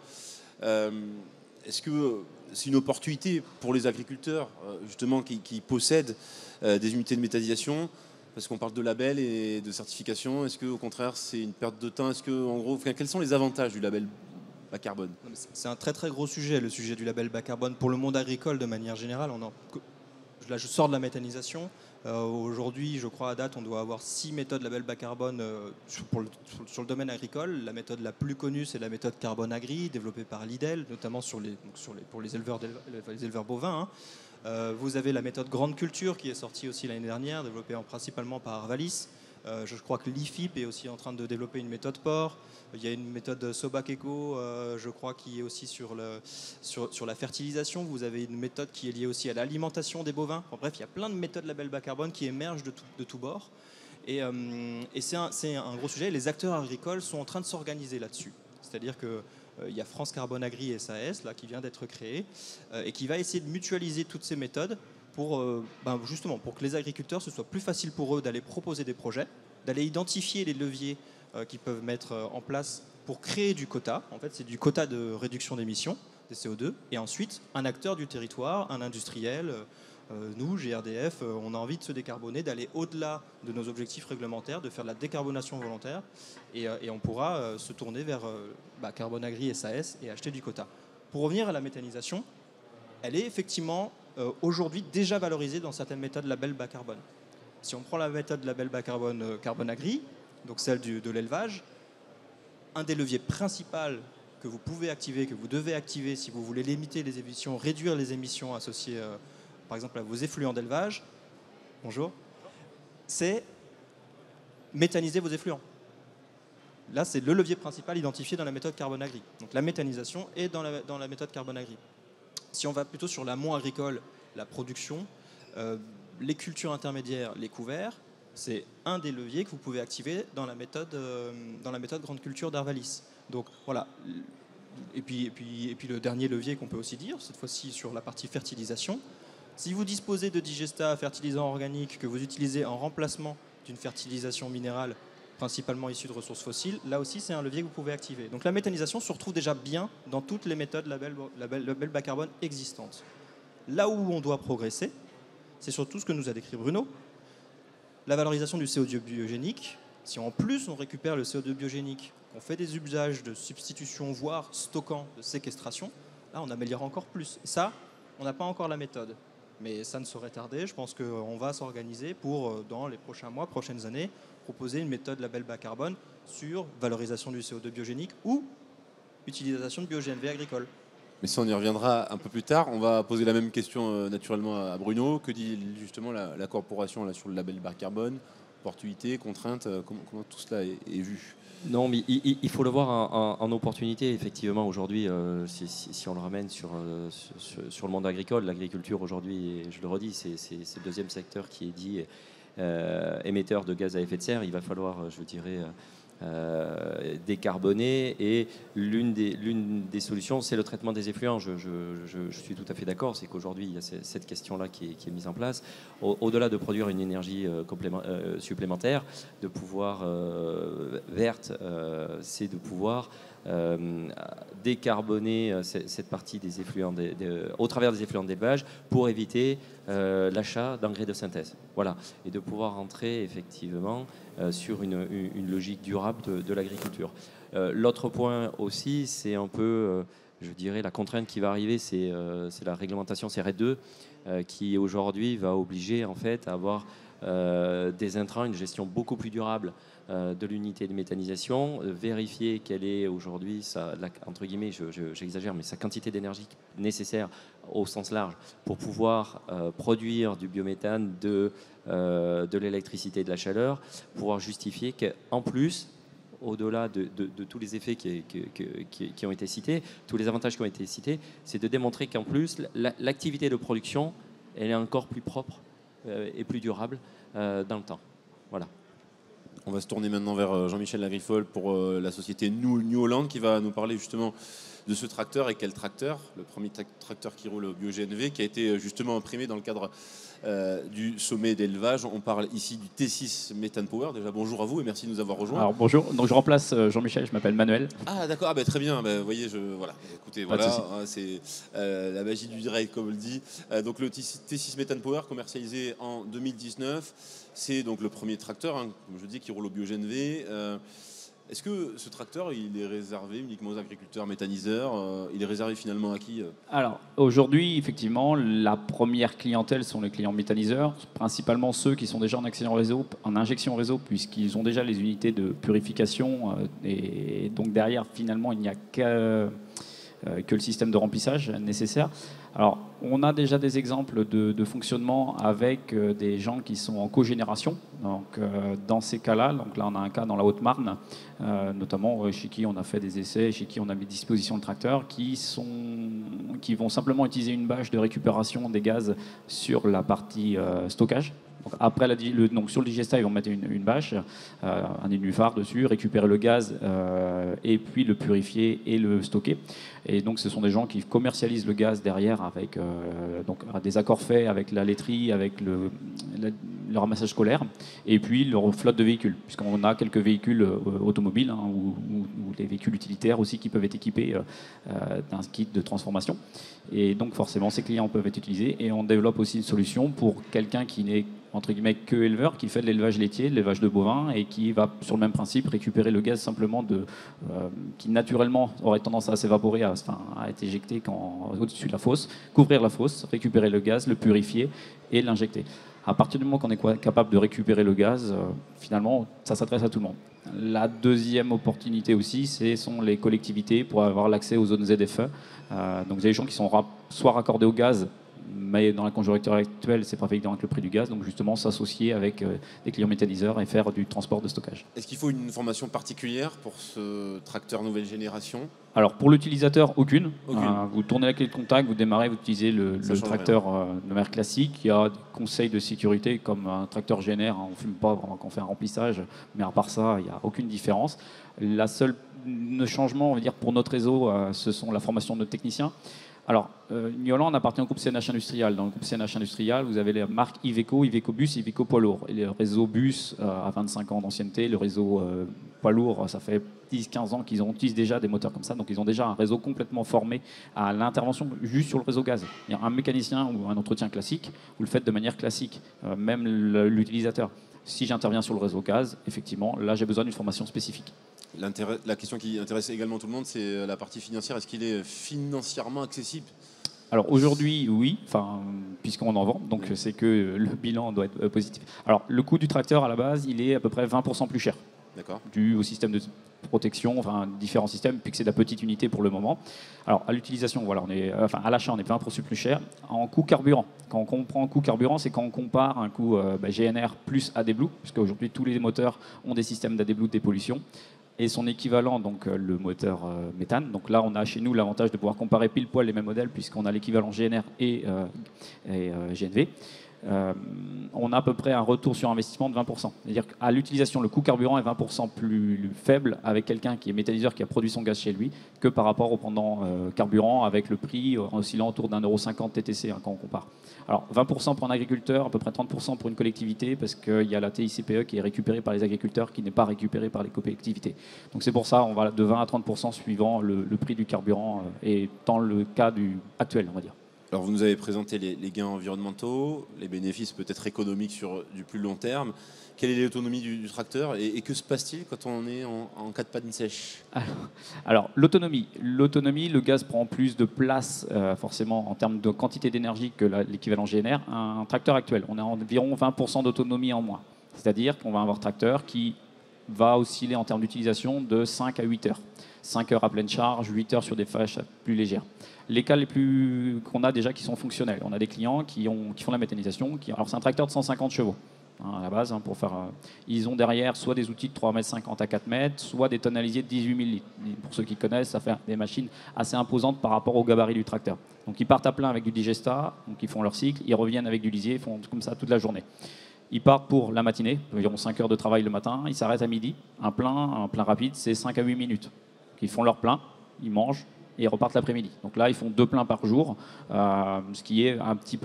Est-ce que c'est une opportunité pour les agriculteurs justement qui possèdent des unités de méthanisation? Parce qu'on parle de label et de certification. Est-ce qu'au contraire c'est une perte de temps? Quels sont les avantages du label bas carbone? C'est un très très gros sujet, le sujet du label bas carbone pour le monde agricole de manière générale. Là, je sors de la méthanisation. Aujourd'hui, je crois à date, on doit avoir 6 méthodes label bas carbone sur le domaine agricole. La méthode la plus connue, c'est la méthode Carbone Agri, développée par Lidl, notamment pour les éleveurs bovins. Vous avez la méthode Grande Culture qui est sortie aussi l'année dernière, développée principalement par Arvalis. Je crois que l'IFIP est aussi en train de développer une méthode porc. Il y a une méthode Sobac Eco, je crois, qui est aussi sur la fertilisation. Vous avez une méthode qui est liée aussi à l'alimentation des bovins. Bref, il y a plein de méthodes label bas carbone qui émergent de tous bords. Et c'est un gros sujet. Les acteurs agricoles sont en train de s'organiser là-dessus. C'est-à-dire qu'il y a France Carbone Agri SAS là, qui vient d'être créé et qui va essayer de mutualiser toutes ces méthodes justement pour que les agriculteurs, ce soit plus facile pour eux d'aller proposer des projets, d'aller identifier les leviers qu'ils peuvent mettre en place pour créer du quota. En fait, c'est du quota de réduction d'émissions, des CO2. Et ensuite, un acteur du territoire, un industriel, nous, GRDF, on a envie de se décarboner, d'aller au-delà de nos objectifs réglementaires, de faire de la décarbonation volontaire. Et on pourra se tourner vers Carbone Agri SAS et acheter du quota. Pour revenir à la méthanisation, elle est effectivement aujourd'hui déjà valorisée dans certaines méthodes label bas carbone. Si on prend la méthode label bas carbone Carbone Agri, donc celle de l'élevage, un des leviers principaux que vous pouvez activer, que vous devez activer si vous voulez limiter les émissions, réduire les émissions associées par exemple à vos effluents d'élevage, bonjour, c'est méthaniser vos effluents. Là, c'est le levier principal identifié dans la méthode Carbone Agri. Donc la méthanisation est dans la méthode Carbone Agri. Si on va plutôt sur l'amont agricole, la production, les cultures intermédiaires, les couverts, c'est un des leviers que vous pouvez activer dans la méthode grande culture d'Arvalis. Donc voilà. Et puis le dernier levier qu'on peut aussi dire, cette fois-ci sur la partie fertilisation, si vous disposez de digestat, fertilisant organique que vous utilisez en remplacement d'une fertilisation minérale principalement issue de ressources fossiles, là aussi c'est un levier que vous pouvez activer. Donc la méthanisation se retrouve déjà bien dans toutes les méthodes label bas carbone existantes. Là où on doit progresser, c'est surtout ce que nous a décrit Bruno, la valorisation du CO2 biogénique. Si en plus on récupère le CO2 biogénique, on fait des usages de substitution, voire stockant, de séquestration, là on améliore encore plus. Et ça, on n'a pas encore la méthode. Mais ça ne saurait tarder. Je pense qu'on va s'organiser pour, dans les prochains mois, prochaines années, proposer une méthode label bas carbone sur valorisation du CO2 biogénique ou utilisation de bio-GNV agricole. Mais ça, on y reviendra un peu plus tard. On va poser la même question naturellement à Bruno. Que dit justement la corporation là, sur le label bas carbone? Opportunités, contraintes, comment tout cela est vu? Non, mais il faut le voir en opportunité. Effectivement, aujourd'hui, si on le ramène sur le monde agricole, l'agriculture aujourd'hui, je le redis, c'est le deuxième secteur qui est dit émetteur de gaz à effet de serre. Il va falloir, je dirais, décarboner, et l'une des solutions, c'est le traitement des effluents. Je suis tout à fait d'accord, c'est qu'aujourd'hui il y a cette question-là qui est mise en place. Au-delà de produire une énergie supplémentaire, de pouvoir verte, c'est de pouvoir décarboner cette partie des effluents au travers des effluents d'élevage pour éviter l'achat d'engrais de synthèse. Voilà, et de pouvoir entrer effectivement sur une logique durable de l'agriculture. L'autre point aussi, c'est un peu, je dirais, la contrainte qui va arriver, c'est la réglementation CRED 2 qui aujourd'hui va obliger en fait à avoir des intrants, une gestion beaucoup plus durable de l'unité de méthanisation, vérifier quelle est aujourd'hui, entre guillemets, j'exagère, mais sa quantité d'énergie nécessaire au sens large pour pouvoir produire du biométhane, de l'électricité et de la chaleur, pouvoir justifier qu'en plus, au-delà de tous les effets qui ont été cités, tous les avantages qui ont été cités, c'est de démontrer qu'en plus, l'activité de production, elle est encore plus propre et plus durable dans le temps. Voilà. On va se tourner maintenant vers Jean-Michel Lagrifole pour la société New Holland qui va nous parler justement de ce tracteur. Et quel tracteur? Le premier tracteur qui roule au bio-GNV qui a été justement imprimé dans le cadre du sommet d'élevage. On parle ici du T6 Methane Power. Déjà bonjour à vous et merci de nous avoir rejoints. Alors bonjour, donc je remplace Jean-Michel, je m'appelle Manuel. Ah d'accord, ah, bah, très bien, bah, vous voyez, voilà. Écoutez, Pas voilà, hein, c'est la magie du direct comme on le dit. Donc le T6 Methane Power commercialisé en 2019, c'est donc le premier tracteur, hein, comme je dis, qui roule au bio-GNV. Est-ce que ce tracteur, il est réservé uniquement aux agriculteurs méthaniseurs? Il est réservé finalement à qui? Alors aujourd'hui, effectivement, la première clientèle sont les clients méthaniseurs, principalement ceux qui sont déjà en injection réseau, puisqu'ils ont déjà les unités de purification, et donc derrière, finalement, il n'y a que le système de remplissage nécessaire. Alors, on a déjà des exemples de fonctionnement avec des gens qui sont en cogénération. Donc, dans ces cas-là, donc là, on a un cas dans la Haute-Marne, notamment chez qui on a fait des essais, chez qui on a mis à disposition le tracteur, qui vont simplement utiliser une bâche de récupération des gaz sur la partie stockage. Donc après donc sur le digestat, ils vont mettre une bâche, un nénuphar dessus, récupérer le gaz et puis le purifier et le stocker. Et donc ce sont des gens qui commercialisent le gaz derrière avec donc, des accords faits avec la laiterie, avec le ramassage scolaire, et puis leur flotte de véhicules, puisqu'on a quelques véhicules automobiles hein, ou des véhicules utilitaires aussi qui peuvent être équipés d'un kit de transformation. Et donc forcément ces clients peuvent être utilisés, et on développe aussi une solution pour quelqu'un qui n'est entre guillemets, que éleveur, qui fait de l'élevage laitier, de l'élevage de bovins, et qui va, sur le même principe, récupérer le gaz simplement qui naturellement aurait tendance à s'évaporer, à être éjecté au-dessus de la fosse, couvrir la fosse, récupérer le gaz, le purifier et l'injecter. À partir du moment qu'on est capable de récupérer le gaz, finalement, ça s'adresse à tout le monde. La deuxième opportunité aussi, ce sont les collectivités pour avoir l'accès aux zones ZFE. Donc, il y a des gens qui sont soit raccordés au gaz, mais dans la conjoncture actuelle, c'est pas évident avec le prix du gaz. Donc, justement, s'associer avec des clients méthaniseurs et faire du transport de stockage. Est-ce qu'il faut une formation particulière pour ce tracteur nouvelle génération? Alors, pour l'utilisateur, aucune. Vous tournez la clé de contact, vous démarrez, vous utilisez le tracteur de manière classique. Il y a des conseils de sécurité comme un tracteur GNR. On ne fume pas vraiment quand on fait un remplissage, mais à part ça, il n'y a aucune différence. La seule changement, on va dire, pour notre réseau, ce sont la formation de nos techniciens. Alors, Niolan appartient au groupe CNH Industrial. Dans le groupe CNH Industrial, vous avez les marques Iveco, Iveco Bus, Iveco Poids Lourd. Et le réseau Bus a 25 ans d'ancienneté. Le réseau Poids Lourd, ça fait 10-15 ans qu'ils utilisent déjà des moteurs comme ça. Donc, ils ont déjà un réseau complètement formé à l'intervention juste sur le réseau gaz. Il y a un mécanicien ou un entretien classique, vous le faites de manière classique, même l'utilisateur. Si j'interviens sur le réseau gaz, effectivement, là, j'ai besoin d'une formation spécifique. La question qui intéresse également tout le monde, c'est la partie financière. Est-ce qu'il est financièrement accessible? Alors aujourd'hui, oui, puisqu'on en vend, donc c'est que le bilan doit être positif. Alors le coût du tracteur à la base, il est à peu près 20% plus cher. D'accord. Dû au système de protection, différents systèmes, puis que c'est de la petite unité pour le moment. Alors à l'utilisation, voilà, à l'achat, on est 20% plus cher. En coût carburant, quand on comprend coût carburant, c'est quand on compare un coût GNR plus AdBlue, puisque aujourd'hui tous les moteurs ont des systèmes d'AdBlue de dépollution. Et son équivalent, donc le moteur méthane. Donc là, on a chez nous l'avantage de pouvoir comparer pile poil les mêmes modèles puisqu'on a l'équivalent GNR et GNV. On a à peu près un retour sur investissement de 20%. C'est-à-dire qu'à l'utilisation, le coût carburant est 20% plus faible avec quelqu'un qui est méthaniseur, qui a produit son gaz chez lui, que par rapport au pendant carburant avec le prix oscillant autour d'1,50 € TTC quand on compare. Alors 20% pour un agriculteur, à peu près 30% pour une collectivité, parce qu'il y a la TICPE qui est récupérée par les agriculteurs, qui n'est pas récupérée par les collectivités. Donc c'est pour ça on va de 20 à 30% suivant le prix du carburant, et dans le cas actuel, on va dire. Alors vous nous avez présenté les gains environnementaux, les bénéfices peut-être économiques sur du plus long terme. Quelle est l'autonomie du tracteur et que se passe-t-il quand on est en cas de panne sèche? Alors l'autonomie, le gaz prend plus de place forcément en termes de quantité d'énergie que l'équivalent GNR. Un tracteur actuel, on a environ 20% d'autonomie en moins. C'est-à-dire qu'on va avoir un tracteur qui va osciller en termes d'utilisation de 5 à 8 heures. 5 heures à pleine charge, 8 heures sur des phases plus légères. Les cas qu'on a déjà qui sont fonctionnels. On a des clients qui font la méthanisation. Alors c'est un tracteur de 150 chevaux à la base. Pour faire, ils ont derrière soit des outils de 3,50 m à 4 mètres, soit des tonalisiers de 18 000 litres. Pour ceux qui connaissent, ça fait des machines assez imposantes par rapport au gabarit du tracteur. Donc ils partent à plein avec du digesta, donc ils font leur cycle, ils reviennent avec du lisier, ils font comme ça toute la journée. Ils partent pour la matinée, environ 5 heures de travail le matin, ils s'arrêtent à midi. Un plein rapide, c'est 5 à 8 minutes. Donc ils font leur plein, ils mangent, et ils repartent l'après-midi. Donc là, ils font 2 pleins par jour, ce qui est un petit peu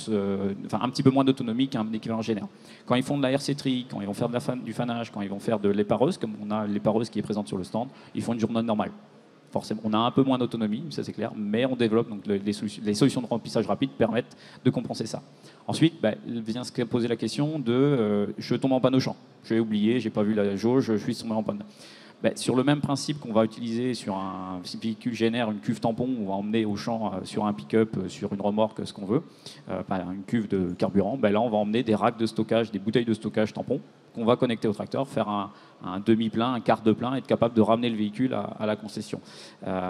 un petit peu moins d'autonomie qu'un équivalent GNR. Quand ils font de la RC-tri, quand ils vont faire du fanage, quand ils vont faire de l'épareuse, comme on a l'épareuse qui est présente sur le stand, ils font une journée normale. Forcément, on a un peu moins d'autonomie, ça c'est clair, mais on développe, donc les solutions de remplissage rapide permettent de compenser ça. Ensuite, vient se poser la question de je tombe en panne au champ. J'ai oublié, j'ai pas vu la jauge, je suis tombé en panne. Sur le même principe qu'on va utiliser sur un véhicule GNR, une cuve tampon, on va emmener au champ sur un pick-up, sur une remorque, ce qu'on veut, une cuve de carburant, là on va emmener des racks de stockage, des bouteilles de stockage tampon qu'on va connecter au tracteur, faire un demi-plein, un quart de plein, et être capable de ramener le véhicule à la concession, à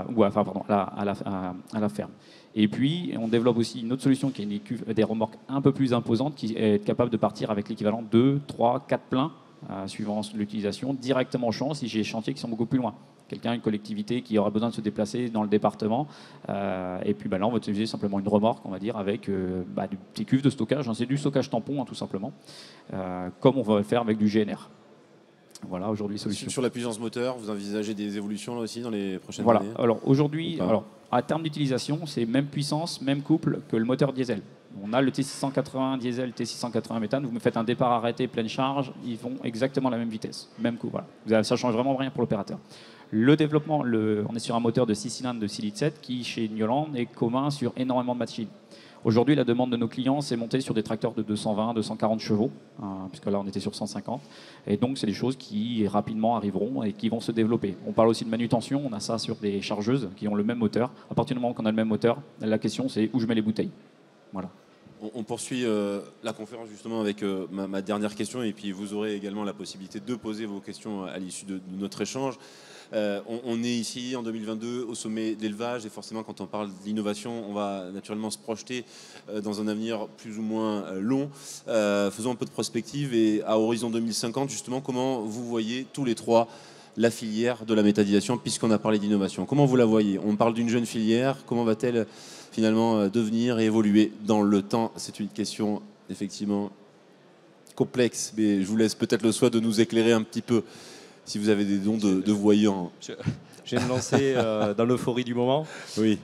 la ferme. Et puis, on développe aussi une autre solution qui est des remorques un peu plus imposantes, qui est capable de partir avec l'équivalent 2, 3, 4 pleins, suivant l'utilisation, directement au champ si j'ai des chantiers qui sont beaucoup plus loin. Une collectivité qui aura besoin de se déplacer dans le département. Et puis là, on va utiliser simplement une remorque, on va dire, avec des petits cuves de stockage. C'est du stockage tampon, tout simplement, comme on va le faire avec du GNR. Voilà, aujourd'hui, solution. Sur la puissance moteur, vous envisagez des évolutions là aussi dans les prochaines années? Alors aujourd'hui, à terme d'utilisation, c'est même puissance, même couple que le moteur diesel. On a le T680 diesel, T680 méthane. Vous me faites un départ arrêté, pleine charge, ils vont exactement la même vitesse, même coup. Voilà. Ça ne change vraiment rien pour l'opérateur. Le développement, on est sur un moteur de 6 cylindres de 6,7 litres qui, chez Niolan, est commun sur énormément de machines. Aujourd'hui, la demande de nos clients, c'est monter sur des tracteurs de 220, 240 chevaux, puisque là, on était sur 150. Et donc, c'est des choses qui rapidement arriveront et qui vont se développer. On parle aussi de manutention. On a ça sur des chargeuses qui ont le même moteur. À partir du moment qu'on a le même moteur, la question, c'est où je mets les bouteilles. Voilà. On poursuit la conférence justement avec ma dernière question et puis vous aurez également la possibilité de poser vos questions à l'issue de notre échange. On est ici en 2022 au sommet de l'élevage et forcément quand on parle d'innovation, on va naturellement se projeter dans un avenir plus ou moins long. Faisons un peu de prospective et à horizon 2050 justement, comment vous voyez tous les trois la filière de la méthanisation puisqu'on a parlé d'innovation? Comment vous la voyez? On parle d'une jeune filière, comment va-t-elle finalement devenir et évoluer dans le temps? C'est une question effectivement complexe, mais je vous laisse peut-être le soin de nous éclairer un petit peu si vous avez des dons de voyants. Je vais me lancer dans l'euphorie du moment. Oui.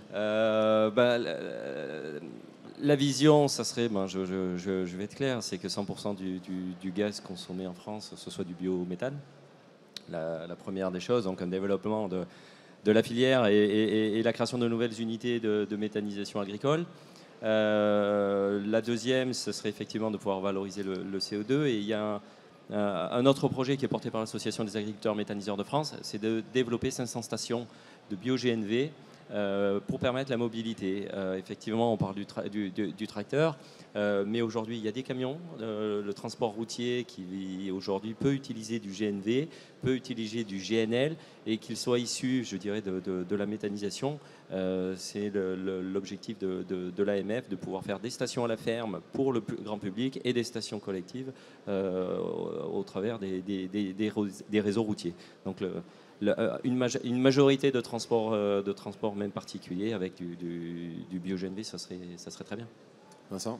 La vision, ça serait, je vais être clair, c'est que 100% du gaz consommé en France, ce soit du biométhane. La première des choses, donc un développement de la filière et la création de nouvelles unités de méthanisation agricole. La deuxième, ce serait effectivement de pouvoir valoriser le CO2. Et il y a un autre projet qui est porté par l'Association des agriculteurs méthaniseurs de France, c'est de développer 500 stations de bio-GNV pour permettre la mobilité. Effectivement, on parle du tracteur, mais aujourd'hui, il y a des camions. Le transport routier qui aujourd'hui peut utiliser du GNV, peut utiliser du GNL, et qu'il soit issu, je dirais, de la méthanisation. C'est l'objectif de l'AMF, de pouvoir faire des stations à la ferme pour le grand public et des stations collectives au travers des réseaux routiers. Donc, une majorité de transport même particulier avec du bio-GNV, ça serait très bien. Vincent?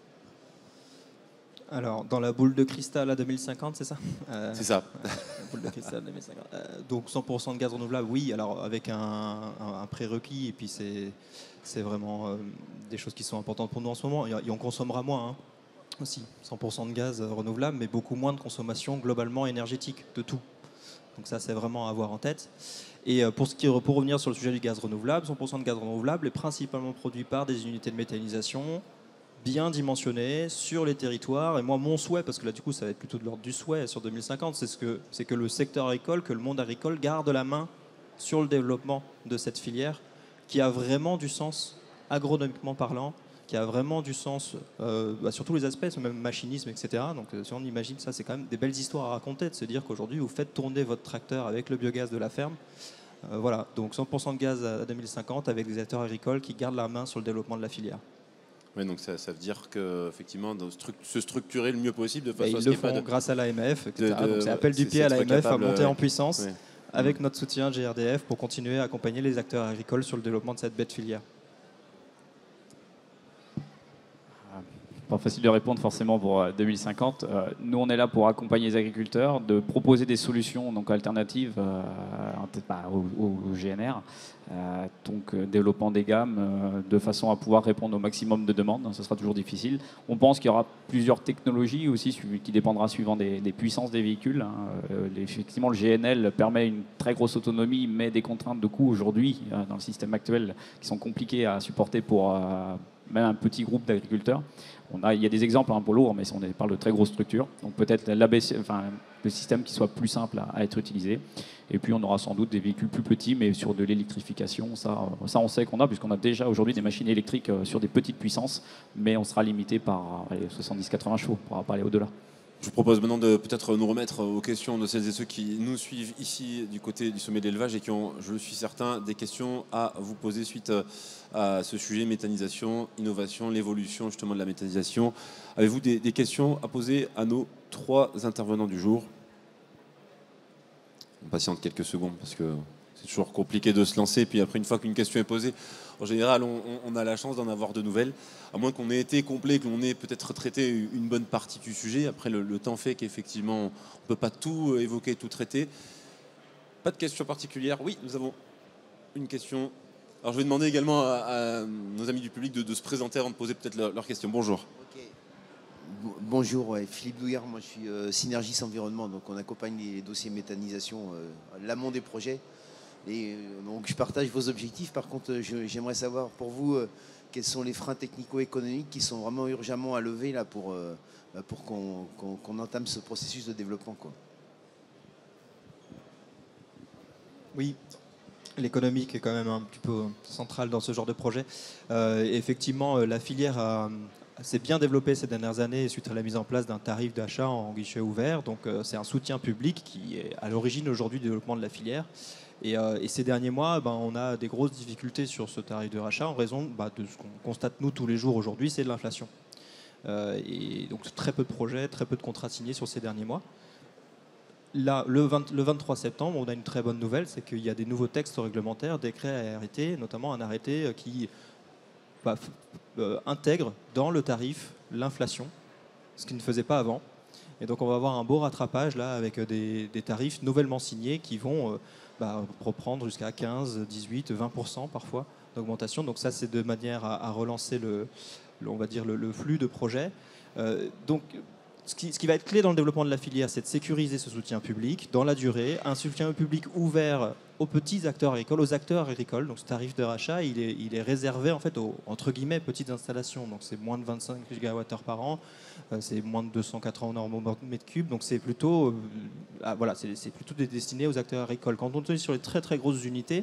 Alors, dans la boule de cristal à 2050, c'est ça? C'est ça. La boule de cristal 2050. Donc 100% de gaz renouvelable, oui. Alors avec un prérequis, et puis c'est vraiment des choses qui sont importantes pour nous en ce moment. Et on consommera moins aussi. 100% de gaz renouvelable, mais beaucoup moins de consommation globalement énergétique de tout. Donc ça, c'est vraiment à avoir en tête. Et pour revenir sur le sujet du gaz renouvelable, 100% de gaz renouvelable est principalement produit par des unités de méthanisation bien dimensionnées sur les territoires. Et moi, mon souhait, parce que là, du coup, ça va être plutôt de l'ordre du souhait sur 2050, c'est que le secteur agricole, que le monde agricole garde la main sur le développement de cette filière qui a vraiment du sens, agronomiquement parlant, qui a vraiment du sens sur tous les aspects, même machinisme, etc. Donc si on imagine ça, c'est quand même des belles histoires à raconter, de se dire qu'aujourd'hui, vous faites tourner votre tracteur avec le biogaz de la ferme. Voilà, donc 100% de gaz à 2050 avec des acteurs agricoles qui gardent la main sur le développement de la filière. Oui, donc ça veut dire qu'effectivement, se structurer le mieux possible de façon à ce qu'ils le font grâce à l'AMF, etc. Donc c'est appel du pied à l'AMF à monter en puissance avec notre soutien GRDF pour continuer à accompagner les acteurs agricoles sur le développement de cette belle filière. Pas facile de répondre forcément pour 2050. Nous, on est là pour accompagner les agriculteurs, de proposer des solutions donc alternatives au GNR, donc développant des gammes de façon à pouvoir répondre au maximum de demandes. Ce sera toujours difficile. On pense qu'il y aura plusieurs technologies aussi qui dépendra suivant des puissances des véhicules. Effectivement, le GNL permet une très grosse autonomie, mais des contraintes de coût aujourd'hui dans le système actuel qui sont compliquées à supporter pour même un petit groupe d'agriculteurs. Il y a des exemples un peu lourds, mais on parle de très grosses structures. Donc peut-être le système qui soit plus simple à être utilisé. Et puis on aura sans doute des véhicules plus petits, mais sur de l'électrification. Ça on sait qu'on a, puisqu'on a déjà aujourd'hui des machines électriques sur des petites puissances, mais on sera limité par 70-80 chevaux, on ne pourra pas aller au-delà. Je vous propose maintenant de peut-être nous remettre aux questions de celles et ceux qui nous suivent ici du côté du sommet de l'élevage et qui ont, je suis certain, des questions à vous poser suite à ce sujet méthanisation, innovation, l'évolution justement de la méthanisation. Avez-vous des questions à poser à nos trois intervenants du jour? On patiente quelques secondes parce que c'est toujours compliqué de se lancer. Puis après, une fois qu'une question est posée, en général, on a la chance d'en avoir de nouvelles. À moins qu'on ait été complet, qu'on ait peut-être traité une bonne partie du sujet. Après, le temps fait qu'effectivement, on ne peut pas tout évoquer, tout traiter. Pas de questions particulières. Oui, nous avons une question. Alors, je vais demander également à nos amis du public de se présenter avant de poser peut-être leurs questions. Bonjour. Okay. Bonjour, Philippe Douillard. Moi, je suis Synergis Environnement. Donc, on accompagne les dossiers méthanisation, l'amont des projets. Et donc je partage vos objectifs. Par contre, j'aimerais savoir pour vous, quels sont les freins technico-économiques qui sont vraiment urgemment à lever là, pour qu'on entame ce processus de développement, quoi. Oui, l'économique est quand même un petit peu centrale dans ce genre de projet. Effectivement, la filière s'est bien développée ces dernières années suite à la mise en place d'un tarif d'achat en guichet ouvert. Donc c'est un soutien public qui est à l'origine aujourd'hui du développement de la filière. Et ces derniers mois, on a des grosses difficultés sur ce tarif de rachat en raison de ce qu'on constate nous tous les jours aujourd'hui, c'est de l'inflation. Et donc très peu de projets, très peu de contrats signés sur ces derniers mois. Là, le 23 septembre, on a une très bonne nouvelle, c'est qu'il y a des nouveaux textes réglementaires, décrets et arrêtés, notamment un arrêté qui intègre dans le tarif l'inflation, ce qui ne faisait pas avant. Et donc on va avoir un beau rattrapage là avec des tarifs nouvellement signés qui vont reprendre jusqu'à 15, 18, 20% parfois d'augmentation. Donc ça, c'est de manière à relancer on va dire le flux de projets. Donc ce qui va être clé dans le développement de la filière, c'est de sécuriser ce soutien public dans la durée, un soutien public ouvert aux petits acteurs agricoles, aux acteurs agricoles. Donc ce tarif de rachat, il est réservé en fait aux entre guillemets petites installations. Donc c'est moins de 25 gigawattheures par an, c'est moins de 280 normaux mètres cubes. Donc c'est plutôt c'est plutôt destiné aux acteurs agricoles. Quand on est sur les très très grosses unités,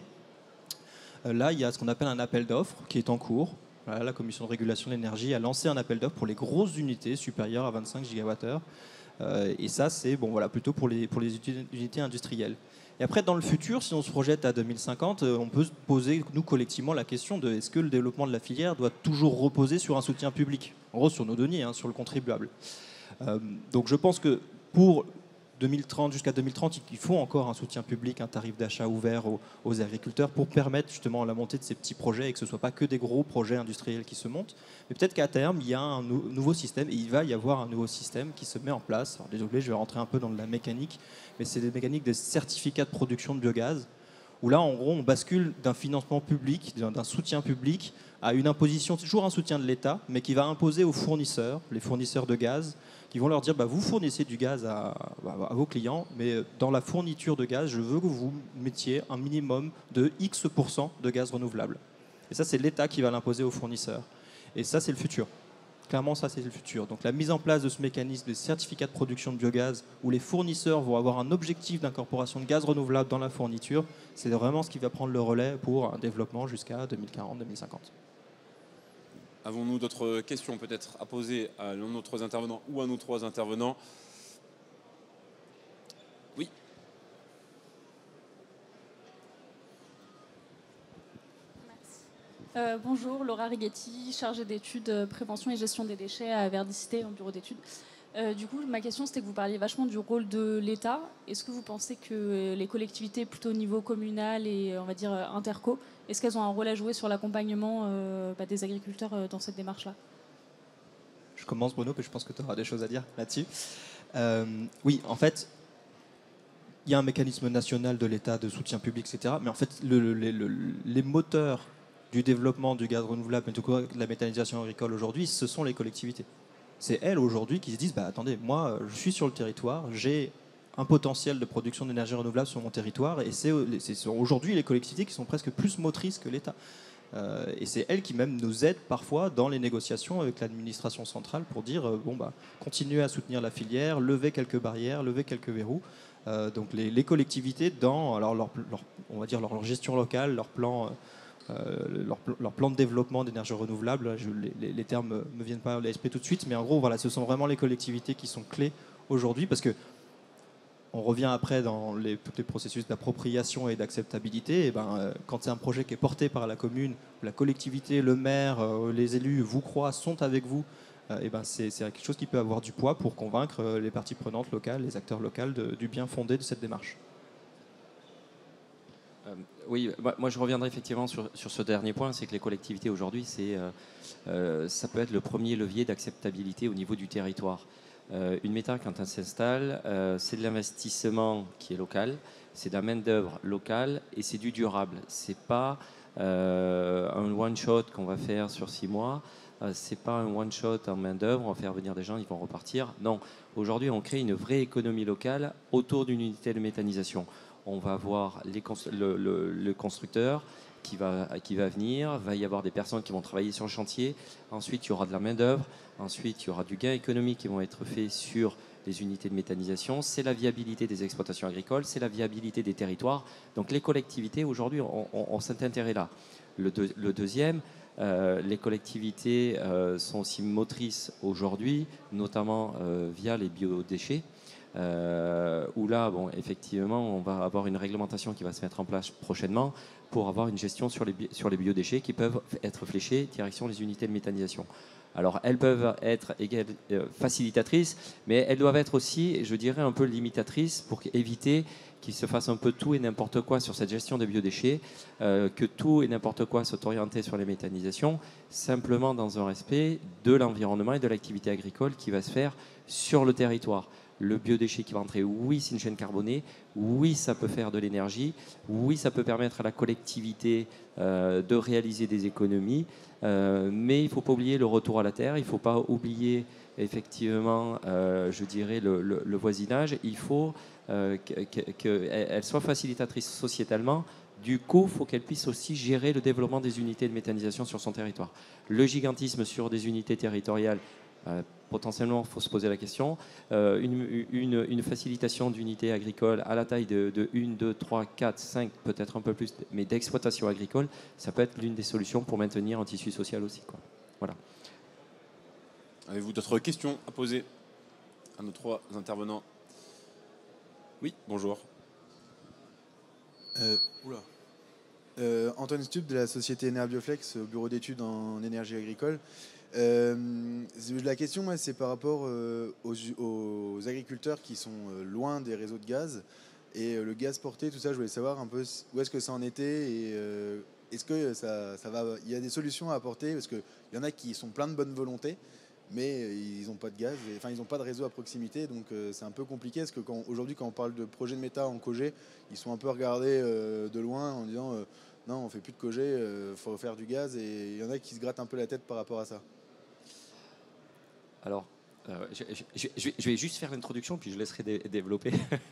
là il y a ce qu'on appelle un appel d'offres qui est en cours. Voilà, la Commission de régulation de l'énergie a lancé un appel d'offres pour les grosses unités supérieures à 25 gigawattheures. Et ça, c'est plutôt pour les unités industrielles. Et après, dans le futur, si on se projette à 2050, on peut se poser, nous, collectivement, la question de est-ce que le développement de la filière doit toujours reposer sur un soutien public ? En gros, sur nos deniers, sur le contribuable. Donc je pense que pour 2030, jusqu'à 2030, il faut encore un soutien public, un tarif d'achat ouvert aux agriculteurs pour permettre justement la montée de ces petits projets et que ce ne soit pas que des gros projets industriels qui se montent. Mais peut-être qu'à terme, il y a un nouveau système et il va y avoir un nouveau système qui se met en place. Alors, désolé, je vais rentrer un peu dans de la mécanique, mais c'est des mécaniques des certificats de production de biogaz où là, en gros, on bascule d'un financement public, d'un soutien public à une imposition, toujours un soutien de l'État, mais qui va imposer aux fournisseurs, les fournisseurs de gaz, qui vont leur dire vous fournissez du gaz à vos clients, mais dans la fourniture de gaz, je veux que vous mettiez un minimum de X% de gaz renouvelable. Et ça, c'est l'État qui va l'imposer aux fournisseurs. Et ça, c'est le futur. Clairement, ça, c'est le futur. Donc la mise en place de ce mécanisme de certificat de production de biogaz, où les fournisseurs vont avoir un objectif d'incorporation de gaz renouvelable dans la fourniture, c'est vraiment ce qui va prendre le relais pour un développement jusqu'à 2040-2050. Avons-nous d'autres questions peut-être à poser à l'un de nos trois intervenants ou à nos trois intervenants ? Oui. Bonjour, Laura Righetti, chargée d'études prévention et gestion des déchets à Verdicité en bureau d'études. Du coup, ma question, c'était que vous parliez vachement du rôle de l'État. Est-ce que vous pensez que les collectivités, plutôt au niveau communal et on va dire interco, est-ce qu'elles ont un rôle à jouer sur l'accompagnement des agriculteurs dans cette démarche-là ? Je commence, Bruno, puis je pense que tu auras des choses à dire là-dessus. Oui, en fait, il y a un mécanisme national de l'État de soutien public, etc. Mais en fait, les moteurs du développement du gaz renouvelable, mais tout cas de la méthanisation agricole aujourd'hui, ce sont les collectivités. C'est elles aujourd'hui qui se disent attendez, moi je suis sur le territoire, j'ai un potentiel de production d'énergie renouvelable sur mon territoire et c'est aujourd'hui les collectivités qui sont presque plus motrices que l'État. Et c'est elles qui même nous aident parfois dans les négociations avec l'administration centrale pour dire continuez à soutenir la filière, levez quelques barrières, levez quelques verrous. Donc les collectivités dans on va dire leur gestion locale, leur plan de développement d'énergie renouvelable, les termes ne me viennent pas à l'esprit tout de suite, mais en gros, voilà, ce sont vraiment les collectivités qui sont clés aujourd'hui, parce que on revient après dans tous les processus d'appropriation et d'acceptabilité. Et quand c'est un projet qui est porté par la commune, la collectivité, le maire, les élus vous croient, sont avec vous, c'est quelque chose qui peut avoir du poids pour convaincre les parties prenantes locales, les acteurs locaux du bien fondé de cette démarche. Oui, moi je reviendrai effectivement sur ce dernier point, c'est que les collectivités aujourd'hui, ça peut être le premier levier d'acceptabilité au niveau du territoire. Une méta, quand elle s'installe, c'est de l'investissement qui est local, c'est de la main-d'œuvre locale et c'est du durable. C'est pas un one-shot qu'on va faire sur 6 mois, c'est pas un one-shot en main-d'œuvre, on va faire venir des gens, ils vont repartir. Non, aujourd'hui on crée une vraie économie locale autour d'une unité de méthanisation. On va avoir le constructeur qui va venir, va y avoir des personnes qui vont travailler sur le chantier, ensuite il y aura de la main-d'œuvre, ensuite il y aura du gain économique qui vont être faits sur les unités de méthanisation, c'est la viabilité des exploitations agricoles, c'est la viabilité des territoires. Donc les collectivités aujourd'hui ont cet intérêt-là. Le deuxième, les collectivités sont aussi motrices aujourd'hui, notamment via les biodéchets. Où là, bon, effectivement, on va avoir une réglementation qui va se mettre en place prochainement pour avoir une gestion sur les biodéchets qui peuvent être fléchés direction les unités de méthanisation. Alors, elles peuvent être facilitatrices, mais elles doivent être aussi, je dirais, un peu limitatrices pour éviter qu'il se fasse un peu tout et n'importe quoi sur cette gestion des biodéchets, que tout et n'importe quoi soit orienté sur les méthanisations, simplement dans un respect de l'environnement et de l'activité agricole qui va se faire sur le territoire. Le biodéchet qui va entrer, oui, c'est une chaîne carbonée, oui, ça peut faire de l'énergie, oui, ça peut permettre à la collectivité de réaliser des économies, mais il ne faut pas oublier le retour à la terre, il ne faut pas oublier effectivement, je dirais, le voisinage. Il faut qu'elle soit facilitatrice sociétalement. Du coup, il faut qu'elle puisse aussi gérer le développement des unités de méthanisation sur son territoire. Le gigantisme sur des unités territoriales, potentiellement, il faut se poser la question. Une facilitation d'unités agricoles à la taille de 1, 2, 3, 4, 5, peut-être un peu plus, mais d'exploitation agricole, ça peut être l'une des solutions pour maintenir un tissu social aussi, quoi. Voilà. Avez-vous d'autres questions à poser à nos trois intervenants? Oui, bonjour. Antoine Stubb de la société Enerbioflex, au bureau d'études en énergie agricole. La question, moi, c'est par rapport aux agriculteurs qui sont loin des réseaux de gaz et le gaz porté, tout ça. Je voulais savoir un peu où est-ce que ça en était et est-ce que ça va. Il y a des solutions à apporter parce qu'il y en a qui sont pleins de bonne volonté, mais ils n'ont pas de gaz, enfin ils n'ont pas de réseau à proximité, donc c'est un peu compliqué. Parce que aujourd'hui, quand on parle de projet de méta en cogé, ils sont un peu regardés de loin en disant non, on fait plus de cogé, faut faire du gaz, et il y en a qui se grattent un peu la tête par rapport à ça. Alors, je vais juste faire l'introduction, puis je laisserai développer.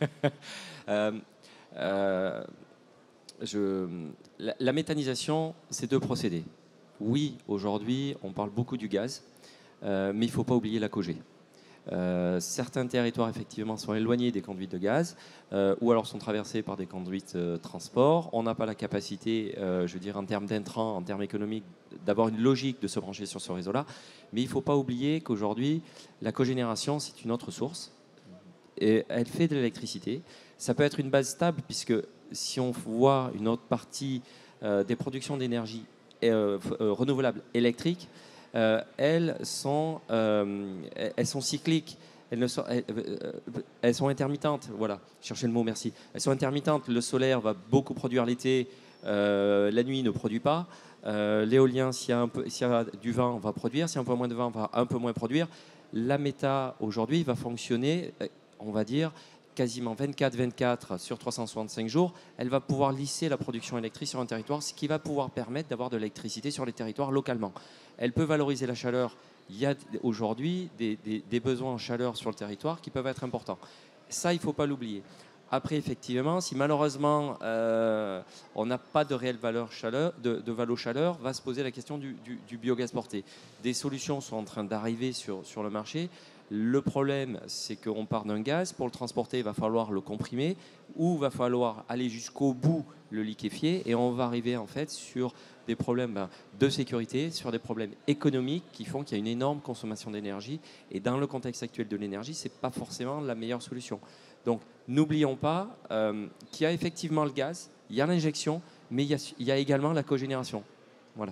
La méthanisation, c'est deux procédés. Oui, aujourd'hui, on parle beaucoup du gaz, mais il ne faut pas oublier la cogé. Certains territoires, effectivement, sont éloignés des conduites de gaz ou alors sont traversés par des conduites transport. On n'a pas la capacité, je veux dire, en termes d'intrants, en termes économiques, d'avoir une logique de se brancher sur ce réseau-là. Mais il ne faut pas oublier qu'aujourd'hui, la cogénération, c'est une autre source. Et elle fait de l'électricité. Ça peut être une base stable, puisque si on voit une autre partie des productions d'énergie renouvelables électriques, elles sont cycliques, elles sont intermittentes. Voilà, cherchez le mot, merci. Elles sont intermittentes. Le solaire va beaucoup produire l'été, la nuit ne produit pas. L'éolien, s'il y a du vent, on va produire. S'il y a un peu moins de vent, on va un peu moins produire. La méta, aujourd'hui, va fonctionner, on va dire, quasiment 24 sur 365 jours. Elle va pouvoir lisser la production électrique sur un territoire, ce qui va pouvoir permettre d'avoir de l'électricité sur les territoires localement. Elle peut valoriser la chaleur. Il y a aujourd'hui des besoins en chaleur sur le territoire qui peuvent être importants. Ça, il ne faut pas l'oublier. Après, effectivement, si malheureusement on n'a pas de réelle valeur chaleur, de valo chaleur, va se poser la question du biogaz porté. Des solutions sont en train d'arriver sur le marché. Le problème, c'est qu'on part d'un gaz. Pour le transporter, il va falloir le comprimer ou il va falloir aller jusqu'au bout, le liquéfier. Et on va arriver en fait sur des problèmes de sécurité, sur des problèmes économiques qui font qu'il y a une énorme consommation d'énergie. Et dans le contexte actuel de l'énergie, ce n'est pas forcément la meilleure solution. Donc, n'oublions pas qu'il y a effectivement le gaz, il y a l'injection, mais il y a également la cogénération. Voilà.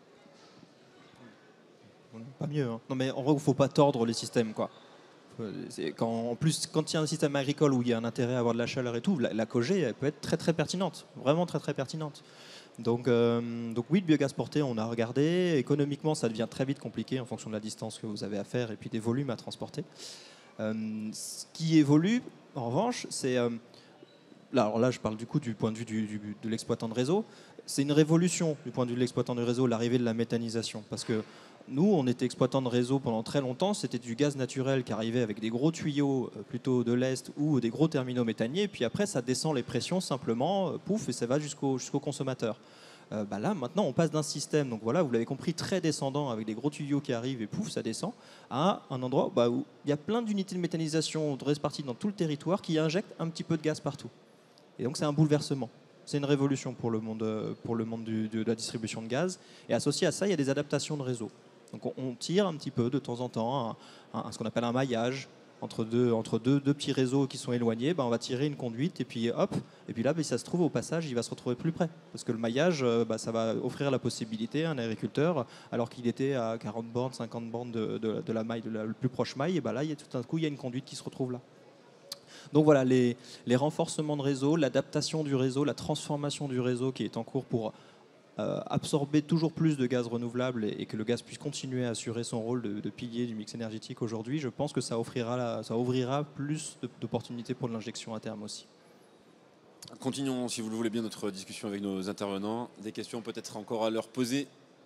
Pas mieux. Hein. Non, mais en vrai, il ne faut pas tordre les systèmes, quoi. En plus, quand il y a un système agricole où il y a un intérêt à avoir de la chaleur et tout, la cogé, elle peut être très très pertinente, vraiment très très pertinente. Donc oui, le biogaz porté, on a regardé. Économiquement, ça devient très vite compliqué en fonction de la distance que vous avez à faire et puis des volumes à transporter. Ce qui évolue, en revanche, c'est... alors là, je parle du coup du point de vue de l'exploitant de réseau. C'est une révolution du point de vue de l'exploitant de réseau, l'arrivée de la méthanisation. Parce que nous, on était exploitant de réseau pendant très longtemps. C'était du gaz naturel qui arrivait avec des gros tuyaux plutôt de l'Est ou des gros terminaux méthaniers. Et puis après, ça descend les pressions simplement, pouf, et ça va jusqu'au consommateur. Là, maintenant, on passe d'un système, donc voilà, vous l'avez compris, très descendant, avec des gros tuyaux qui arrivent et pouf, ça descend, à un endroit où il y a plein d'unités de méthanisation réparties dans tout le territoire qui injectent un petit peu de gaz partout. Et donc c'est un bouleversement. C'est une révolution pour le monde de la distribution de gaz. Et associé à ça, il y a des adaptations de réseau. Donc on tire un petit peu de temps en temps ce qu'on appelle un maillage entre deux petits réseaux qui sont éloignés. On va tirer une conduite et puis hop, et puis là, ça se trouve au passage, il va se retrouver plus près. Parce que le maillage, ça va offrir la possibilité à un agriculteur, alors qu'il était à 40 bornes, 50 bornes de la maille, le plus proche maille, et là, tout d'un coup, il y a une conduite qui se retrouve là. Donc voilà, les renforcements de réseau, l'adaptation du réseau, la transformation du réseau qui est en cours pour absorber toujours plus de gaz renouvelable et que le gaz puisse continuer à assurer son rôle de pilier du mix énergétique aujourd'hui, je pense que ça ouvrira plus d'opportunités pour l'injection à terme aussi. Continuons, si vous le voulez bien, notre discussion avec nos intervenants. Des questions peut-être encore à leur poser?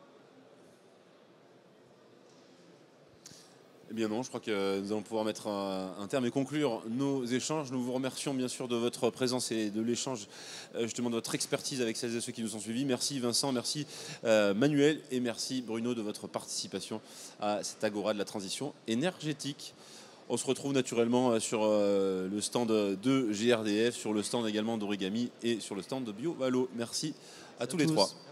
Eh bien non, je crois que nous allons pouvoir mettre un terme et conclure nos échanges. Nous vous remercions bien sûr de votre présence et de l'échange, justement de votre expertise avec celles et ceux qui nous ont suivis. Merci Vincent, merci Manuel et merci Bruno de votre participation à cette agora de la transition énergétique. On se retrouve naturellement sur le stand de GRDF, sur le stand également d'Origami et sur le stand de BioValo. Merci à tous les trois.